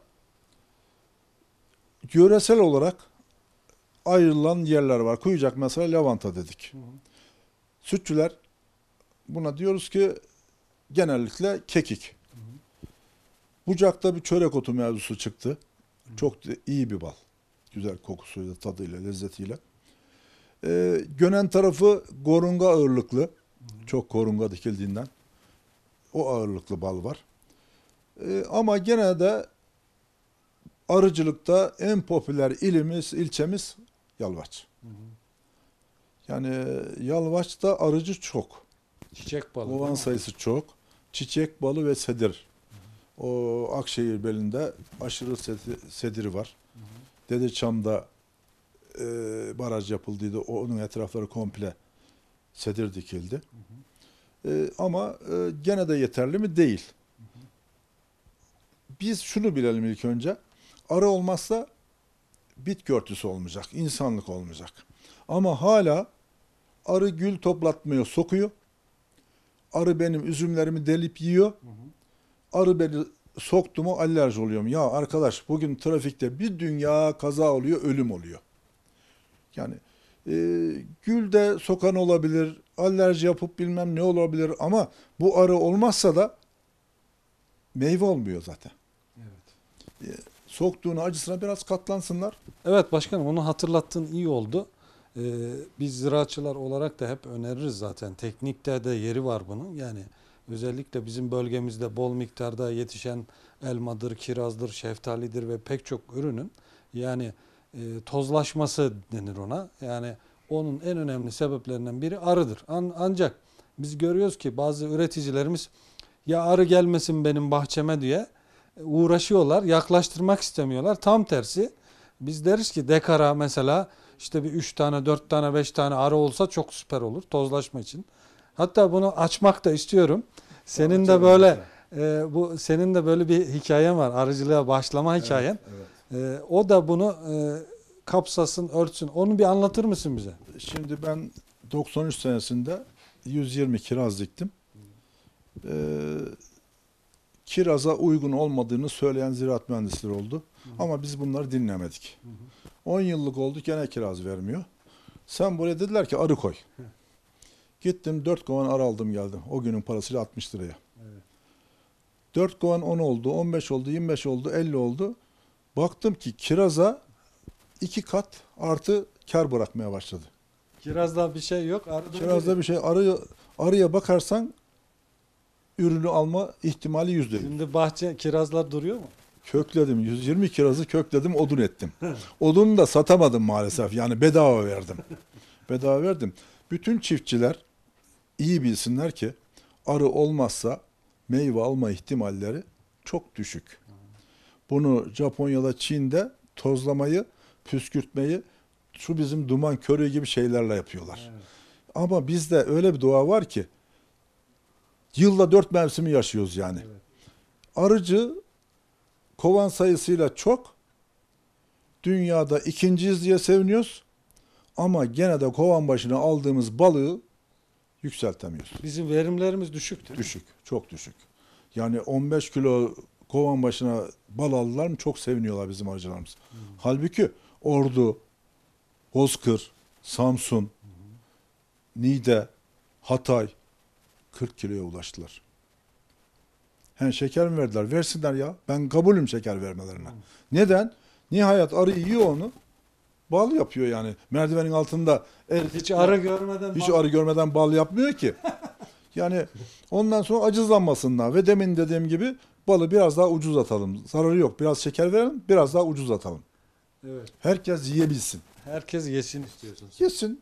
yöresel olarak ayrılan yerler var. Kuyucak mesela lavanta dedik. Sütçüler buna diyoruz ki genellikle kekik. Bucak'ta bir çörek otu mevzusu çıktı. Çok iyi bir bal. Güzel kokusuyla, tadıyla, lezzetiyle. Gönen tarafı korunga ağırlıklı. Çok korunga dikildiğinden. O ağırlıklı bal var. Ama gene de arıcılıkta en popüler ilçemiz Yalvaç. Yani Yalvaç'ta arıcı çok. çiçek balı. Ovan sayısı çok. Çiçek balı ve sedir. O Akşehir belinde aşırı sediri var. Dedeçam'da baraj yapıldıydı. Onun etrafları komple sedir dikildi. Ama gene de yeterli mi? Değil. Biz şunu bilelim ilk önce. Arı olmazsa bitki örtüsü olmayacak, insanlık olmayacak. Ama hala Arı gül toplatmaya sokuyor. Arı benim üzümlerimi delip yiyor. Arı beni soktu mu alerji oluyorum. Ya arkadaş bugün trafikte bir dünya kaza oluyor, ölüm oluyor. Yani gül de sokan olabilir, alerji yapıp bilmem ne olabilir ama bu arı olmazsa da meyve olmuyor zaten. Soktuğunu acısına biraz katlansınlar. Evet başkanım, onu hatırlattığın iyi oldu. Biz ziraatçılar olarak da hep öneririz zaten. Teknikte de yeri var bunun. Yani özellikle bizim bölgemizde bol miktarda yetişen elmadır, kirazdır, şeftalidir ve pek çok ürünün yani tozlaşması denir ona. Yani onun en önemli sebeplerinden biri arıdır. Ancak biz görüyoruz ki bazı üreticilerimiz ya arı gelmesin benim bahçeme diye uğraşıyorlar, yaklaştırmak istemiyorlar. Tam tersi biz deriz ki dekara mesela işte bir 3 tane, 4 tane, 5 tane arı olsa çok süper olur tozlaşma için. Hatta bunu açmak da istiyorum. Senin de böyle senin de böyle bir hikayen var. Arıcılığa başlama hikayen. Evet. O da bunu kapsasın, örtsün. Onu bir anlatır mısın bize? Şimdi ben 93 senesinde 120 kiraz diktim. Kiraza uygun olmadığını söyleyen ziraat mühendisleri oldu. Ama biz bunları dinlemedik. 10 yıllık oldu gene kiraz vermiyor. Sen buraya dediler ki arı koy. Gittim 4 kovan arı aldım geldim. O günün parasıyla 60 liraya. Evet. 4 kovan 10 oldu, 15 oldu, 25 oldu, 50 oldu. Baktım ki kiraza 2 kat artı kar bırakmaya başladı. Kirazda bir şey yok. Kirazda bir şey arıya bakarsan ürünü alma ihtimali %100. Şimdi bahçe kirazlar duruyor mu? Kökledim. 120 kirazı kökledim, odun ettim. Odunu da satamadım maalesef. Yani bedava verdim. Bedava verdim. Bütün çiftçiler iyi bilsinler ki arı olmazsa meyve alma ihtimalleri çok düşük. Bunu Japonya'da, Çin'de tozlamayı, püskürtmeyi şu bizim duman körüğü gibi şeylerle yapıyorlar. Evet. Ama bizde öyle bir doğa var ki yılda 4 mevsimi yaşıyoruz yani. Evet. Arıcı kovan sayısıyla çok, dünyada ikinciyiz diye seviniyoruz ama gene de kovan başına aldığımız balığı yükseltemiyoruz. Bizim verimlerimiz düşüktür. Düşük, çok düşük. Yani 15 kilo kovan başına bal aldılar mı çok seviniyorlar bizim arıcılarımız. Halbuki Ordu, Bozkır, Samsun, Niğde, Hatay 40 kiloya ulaştılar. He, şeker mi verdiler? Versinler ya. Ben kabulüm şeker vermelerine. Neden? Nihayet arı yiyor onu. Bal yapıyor yani. Merdivenin altında Hiç arı görmeden hiç arı görmeden bal yapmıyor ki. Yani ondan sonra acızlanmasınlar ve demin dediğim gibi balı biraz daha ucuz atalım. Zararı yok. Biraz şeker verelim, biraz daha ucuz atalım. Evet. Herkes yiyebilsin. Herkes yesin istiyorsunuz. Yesin.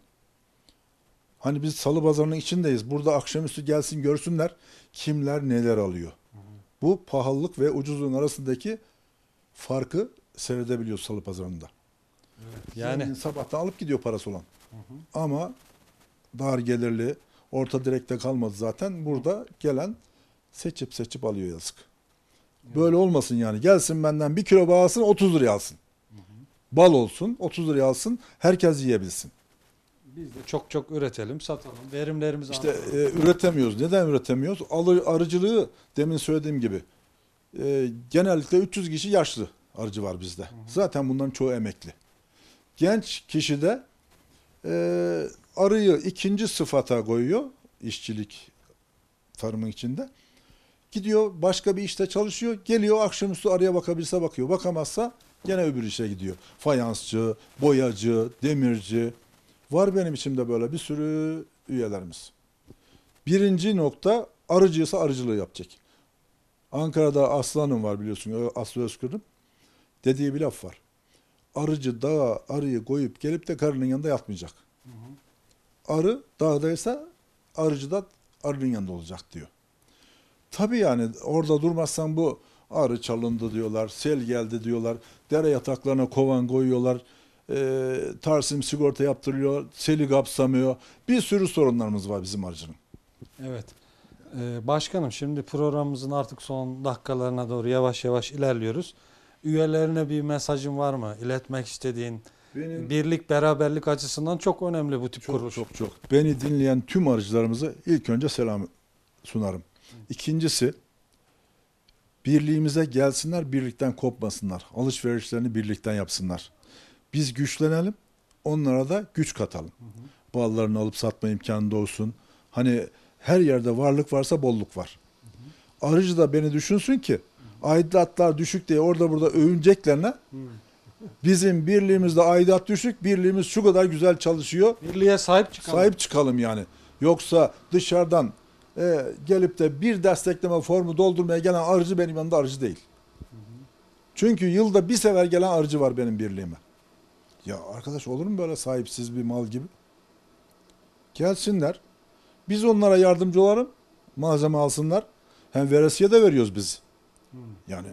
Hani biz salı pazarının içindeyiz. Burada akşamüstü gelsin görsünler kimler neler alıyor. Bu pahalılık ve ucuzluğun arasındaki farkı seyredebiliyoruz salı pazarında. Yani Zengin sabahtan alıp gidiyor parası olan. Ama dar gelirli, orta direkte kalmadı zaten. Burada gelen seçip seçip alıyor yazık. Böyle olmasın yani. Gelsin benden 1 kilo bağlasın 30 liraya alsın. Bal olsun 30 liraya alsın. Herkes yiyebilsin. biz de çok çok üretelim, satalım. Verimlerimizi İşte üretemiyoruz. Neden üretemiyoruz? Arıcılığı demin söylediğim gibi genellikle 300 kişi yaşlı arıcı var bizde. Zaten bunların çoğu emekli. Genç kişi de arıyı ikinci sıfata koyuyor işçilik tarımın içinde. Gidiyor başka bir işte çalışıyor. Geliyor akşamüstü arıya bakabilse bakıyor. Bakamazsa gene öbür işe gidiyor. Fayansçı, boyacı, demirci. Var benim içimde böyle bir sürü üyelerimiz. Birinci nokta arıcıysa arıcılığı yapacak. Ankara'da Aslan'ın var biliyorsun Aslı Özkır'ın. Dediği bir laf var. Arıcı dağa arıyı koyup gelip de karının yanında yatmayacak. Arı dağdaysa arıcı da arının yanında olacak diyor. Tabii yani orada durmazsan bu arı çalındı diyorlar, sel geldi diyorlar, dere yataklarına kovan koyuyorlar, Tarsim sigorta yaptırıyor, seli kapsamıyor. Bir sürü sorunlarımız var bizim arıcının. Evet. Başkanım şimdi programımızın artık son dakikalarına doğru yavaş yavaş ilerliyoruz. Üyelerine bir mesajın var mı? İletmek istediğin Benim birlik, beraberlik açısından çok önemli bu tip çok kuruluş. çok çok. Beni dinleyen tüm arıcılarımıza ilk önce selam sunarım. İkincisi, birliğimize gelsinler, birlikten kopmasınlar. Alışverişlerini birlikten yapsınlar. Biz güçlenelim, onlara da güç katalım. Ballarını alıp satma imkanı da olsun. Hani her yerde varlık varsa bolluk var. Arıcı da beni düşünsün ki aidatlar düşük diye orada burada övüneceklerine bizim birliğimizde aidat düşük, birliğimiz şu kadar güzel çalışıyor. Birliğe sahip çıkalım. Sahip çıkalım yani. Yoksa dışarıdan gelip de bir destekleme formu doldurmaya gelen arıcı benim yanımda arıcı değil. Çünkü yılda bir sefer gelen arıcı var benim birliğime. Ya arkadaş olur mu böyle sahipsiz bir mal gibi? Gelsinler. Biz onlara yardımcı olalım. Malzeme alsınlar. Hem veresiye de veriyoruz biz. Yani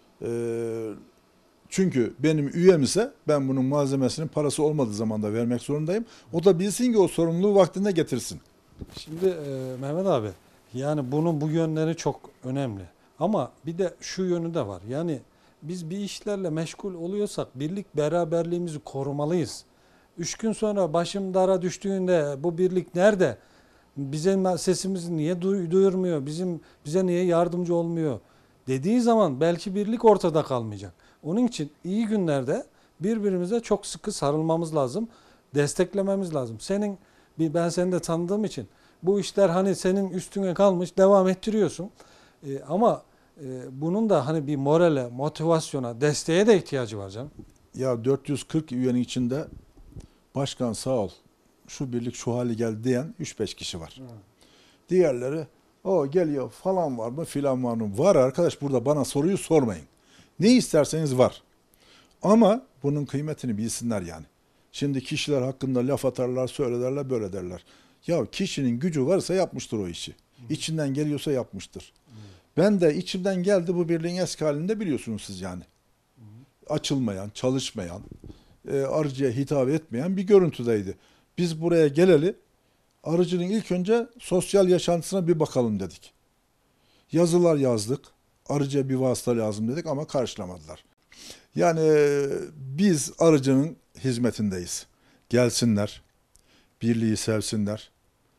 çünkü benim üyem ise ben bunun malzemesinin parası olmadığı zaman da vermek zorundayım. O da bilsin ki o sorumluluğu vaktinde getirsin. Şimdi Mehmet abi, yani bunun bu yönleri çok önemli. Ama bir de şu yönü de var. Yani biz bir işlerle meşgul oluyorsak birlik beraberliğimizi korumalıyız. 3 gün sonra başım dara düştüğünde bu birlik nerede? Bize sesimizi niye duyurmuyor? Bize niye yardımcı olmuyor? Dediği zaman belki birlik ortada kalmayacak. Onun için iyi günlerde birbirimize çok sıkı sarılmamız lazım. Desteklememiz lazım. Ben seni de tanıdığım için bu işler hani senin üstüne kalmış, devam ettiriyorsun. Ama bunun da hani bir morale, motivasyona, desteğe de ihtiyacı var canım. Ya 440 üyenin içinde başkan sağ ol şu birlik şu hale geldi diyen 3-5 kişi var. Diğerleri o geliyor falan var mı filan var mı? Var arkadaş, burada bana soruyu sormayın. Ne isterseniz var. Ama bunun kıymetini bilsinler yani. Şimdi kişiler hakkında laf atarlar, söylerler, böyle derler. Ya kişinin gücü varsa yapmıştır o işi. İçinden geliyorsa yapmıştır. Ben de içimden geldi bu birliğin eski halinde biliyorsunuz siz yani. Açılmayan, çalışmayan, arıcıya hitap etmeyen bir görüntüdeydi. Biz buraya geleli arıcının ilk önce sosyal yaşantısına bir bakalım dedik. Yazılar yazdık. Arıcıya bir vasıta lazım dedik ama karşılamadılar. Yani biz arıcının hizmetindeyiz. Gelsinler, birliği sevsinler.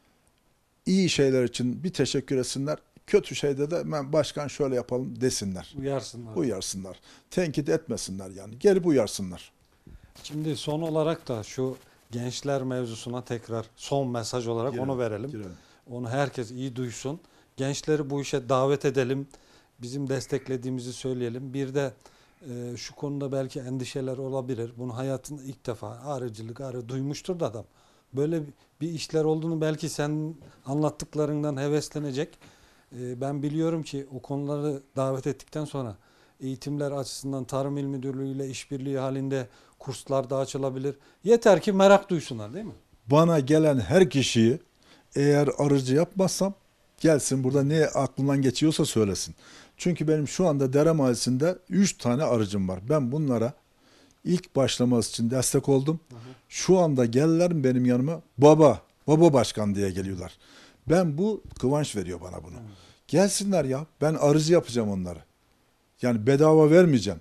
İyi şeyler için bir teşekkür etsinler. Kötü şeyde de ben başkan şöyle yapalım desinler. Uyarsınlar. Uyarsınlar. Tenkit etmesinler yani. Gelip uyarsınlar. Şimdi son olarak da şu gençler mevzusuna tekrar son mesaj olarak Girelim, onu verelim. girelim. Onu herkes iyi duysun. Gençleri bu işe davet edelim. Bizim desteklediğimizi söyleyelim. Bir de şu konuda belki endişeler olabilir. Bunu hayatında ilk defa arı duymuştur da adam. Böyle bir işler olduğunu belki sen anlattıklarından heveslenecek. Ben biliyorum ki o konuları davet ettikten sonra eğitimler açısından Tarım İl Müdürlüğü ile işbirliği halinde kurslar da açılabilir. Yeter ki merak duysunlar, değil mi? Bana gelen her kişiyi eğer arıcı yapmazsam gelsin burada ne aklından geçiyorsa söylesin. Çünkü benim şu anda Dere Mahallesi'nde 3 tane arıcım var. Ben bunlara ilk başlaması için destek oldum. Şu anda gelirler benim yanıma baba başkan diye geliyorlar. Bu kıvanç veriyor bana bunu. Gelsinler ya, ben arıcı yapacağım onları. Yani bedava vermeyeceğim.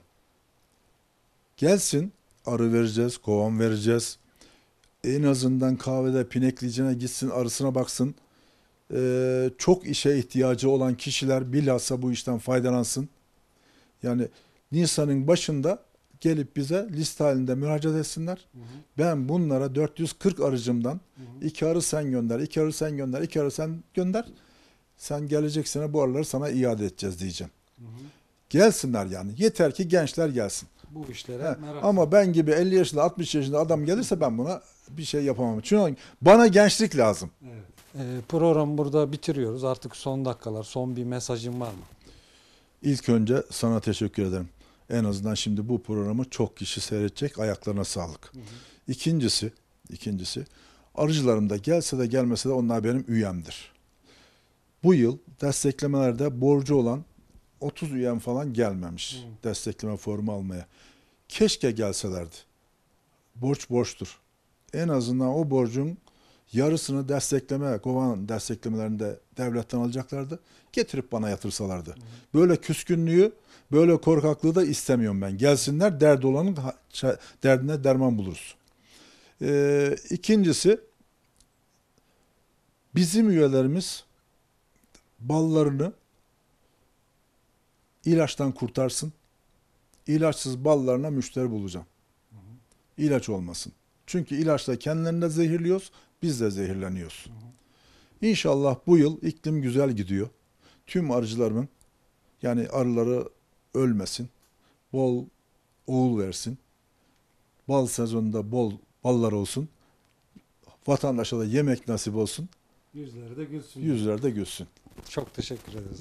Gelsin, arı vereceğiz, kovan vereceğiz. En azından kahvede pinekleyicine gitsin, arısına baksın. Çok işe ihtiyacı olan kişiler bilhassa bu işten faydalansın. Yani Nisan'ın başında gelip bize liste halinde müracaat etsinler. Ben bunlara 440 arıcımdan 2 arı sen gönder, 2 arı sen gönder, 2 arı sen gönder. Sen gelecek sene bu arıları sana iade edeceğiz diyeceğim. Gelsinler yani. Yeter ki gençler gelsin. Bu işlere He, merak. ama ben gibi 50 yaşında 60 yaşında adam gelirse ben buna bir şey yapamam. Çünkü bana gençlik lazım. Programı burada bitiriyoruz. Artık son dakikalar, son bir mesajın var mı? İlk önce sana teşekkür ederim. En azından şimdi bu programı çok kişi seyredecek. Ayaklarına sağlık. İkincisi arıcılarım da gelse de gelmese de onlar benim üyemdir. Bu yıl desteklemelerde borcu olan 30 üyem falan gelmemiş. Destekleme formu almaya. Keşke gelselerdi. Borç borçtur. En azından o borcun yarısını destekleme, kovan desteklemelerinde devletten alacaklardı. Getirip bana yatırsalardı. Böyle küskünlüğü, böyle korkaklığı da istemiyorum ben. Gelsinler, derdi olanın derdine derman buluruz. İkincisi, bizim üyelerimiz ballarını ilaçtan kurtarsın. İlaçsız ballarına müşteri bulacağım. İlaç olmasın. Çünkü ilaçla kendilerini de zehirliyoruz, biz de zehirleniyoruz. İnşallah bu yıl iklim güzel gidiyor. Tüm arıcılarımın, yani arıları ölmesin, bol oğul versin, bal sezonunda bol ballar olsun, vatandaşa da yemek nasip olsun, Yüzleri de gülsün. yüzler de gülsün. Çok teşekkür ederiz.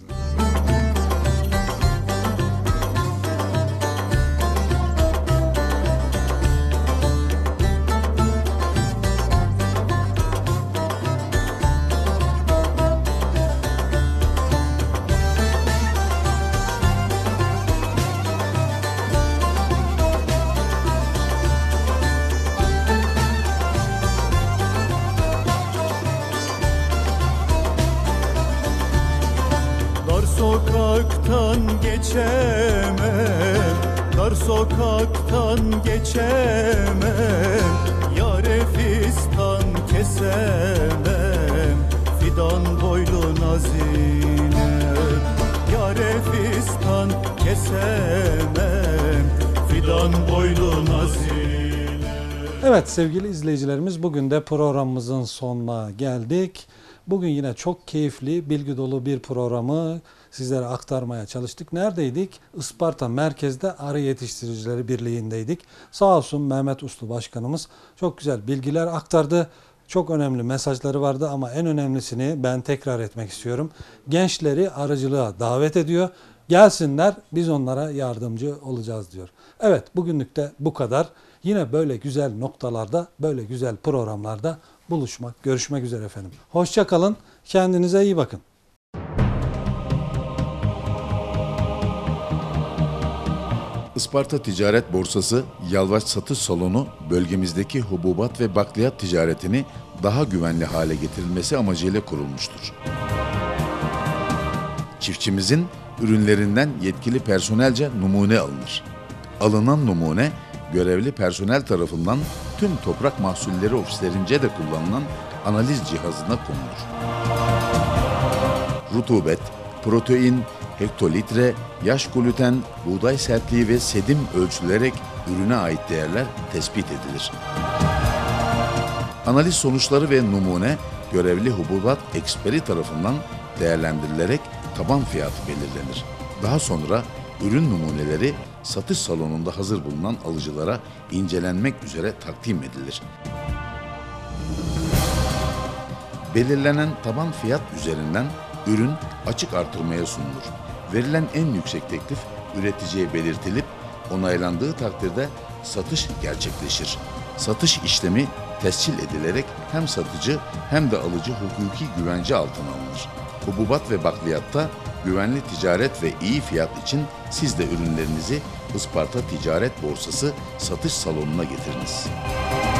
Dar sokaktan geçemem, dar sokaktan geçemem, yâre fistan kesemem, fidan boylu nazinem, yâre fistan kesemem, fidan boylu nazinem. Evet sevgili izleyicilerimiz, bugün de programımızın sonuna geldik. Bugün yine çok keyifli, bilgi dolu bir programı sizlere aktarmaya çalıştık. Neredeydik? Isparta merkezde Arı Yetiştiricileri Birliği'ndeydik. Sağ olsun Mehmet Uslu Başkanımız çok güzel bilgiler aktardı. Çok önemli mesajları vardı ama en önemlisini ben tekrar etmek istiyorum. Gençleri arıcılığa davet ediyor. Gelsinler, biz onlara yardımcı olacağız diyor. Evet, bugünlük de bu kadar. Yine böyle güzel noktalarda, böyle güzel programlarda buluşmak, görüşmek üzere efendim. Hoşça kalın, kendinize iyi bakın. Isparta Ticaret Borsası Yalvaç Satış Salonu bölgemizdeki hububat ve bakliyat ticaretini daha güvenli hale getirilmesi amacıyla kurulmuştur. Çiftçimizin ürünlerinden yetkili personelce numune alınır. Alınan numune görevli personel tarafından tüm toprak mahsulleri ofislerince de kullanılan analiz cihazına konulur. Rutubet, protein, hektolitre, yaş gluten, buğday sertliği ve sedim ölçülerek ürüne ait değerler tespit edilir. Analiz sonuçları ve numune görevli hububat eksperi tarafından değerlendirilerek taban fiyatı belirlenir. Daha sonra ürün numuneleri satış salonunda hazır bulunan alıcılara incelenmek üzere takdim edilir. Belirlenen taban fiyat üzerinden ürün açık artırmaya sunulur. Verilen en yüksek teklif üreticiye belirtilip onaylandığı takdirde satış gerçekleşir. Satış işlemi tescil edilerek hem satıcı hem de alıcı hukuki güvence altına alınır. Hububat ve bakliyatta güvenli ticaret ve iyi fiyat için siz de ürünlerinizi Isparta Ticaret Borsası satış salonuna getiriniz.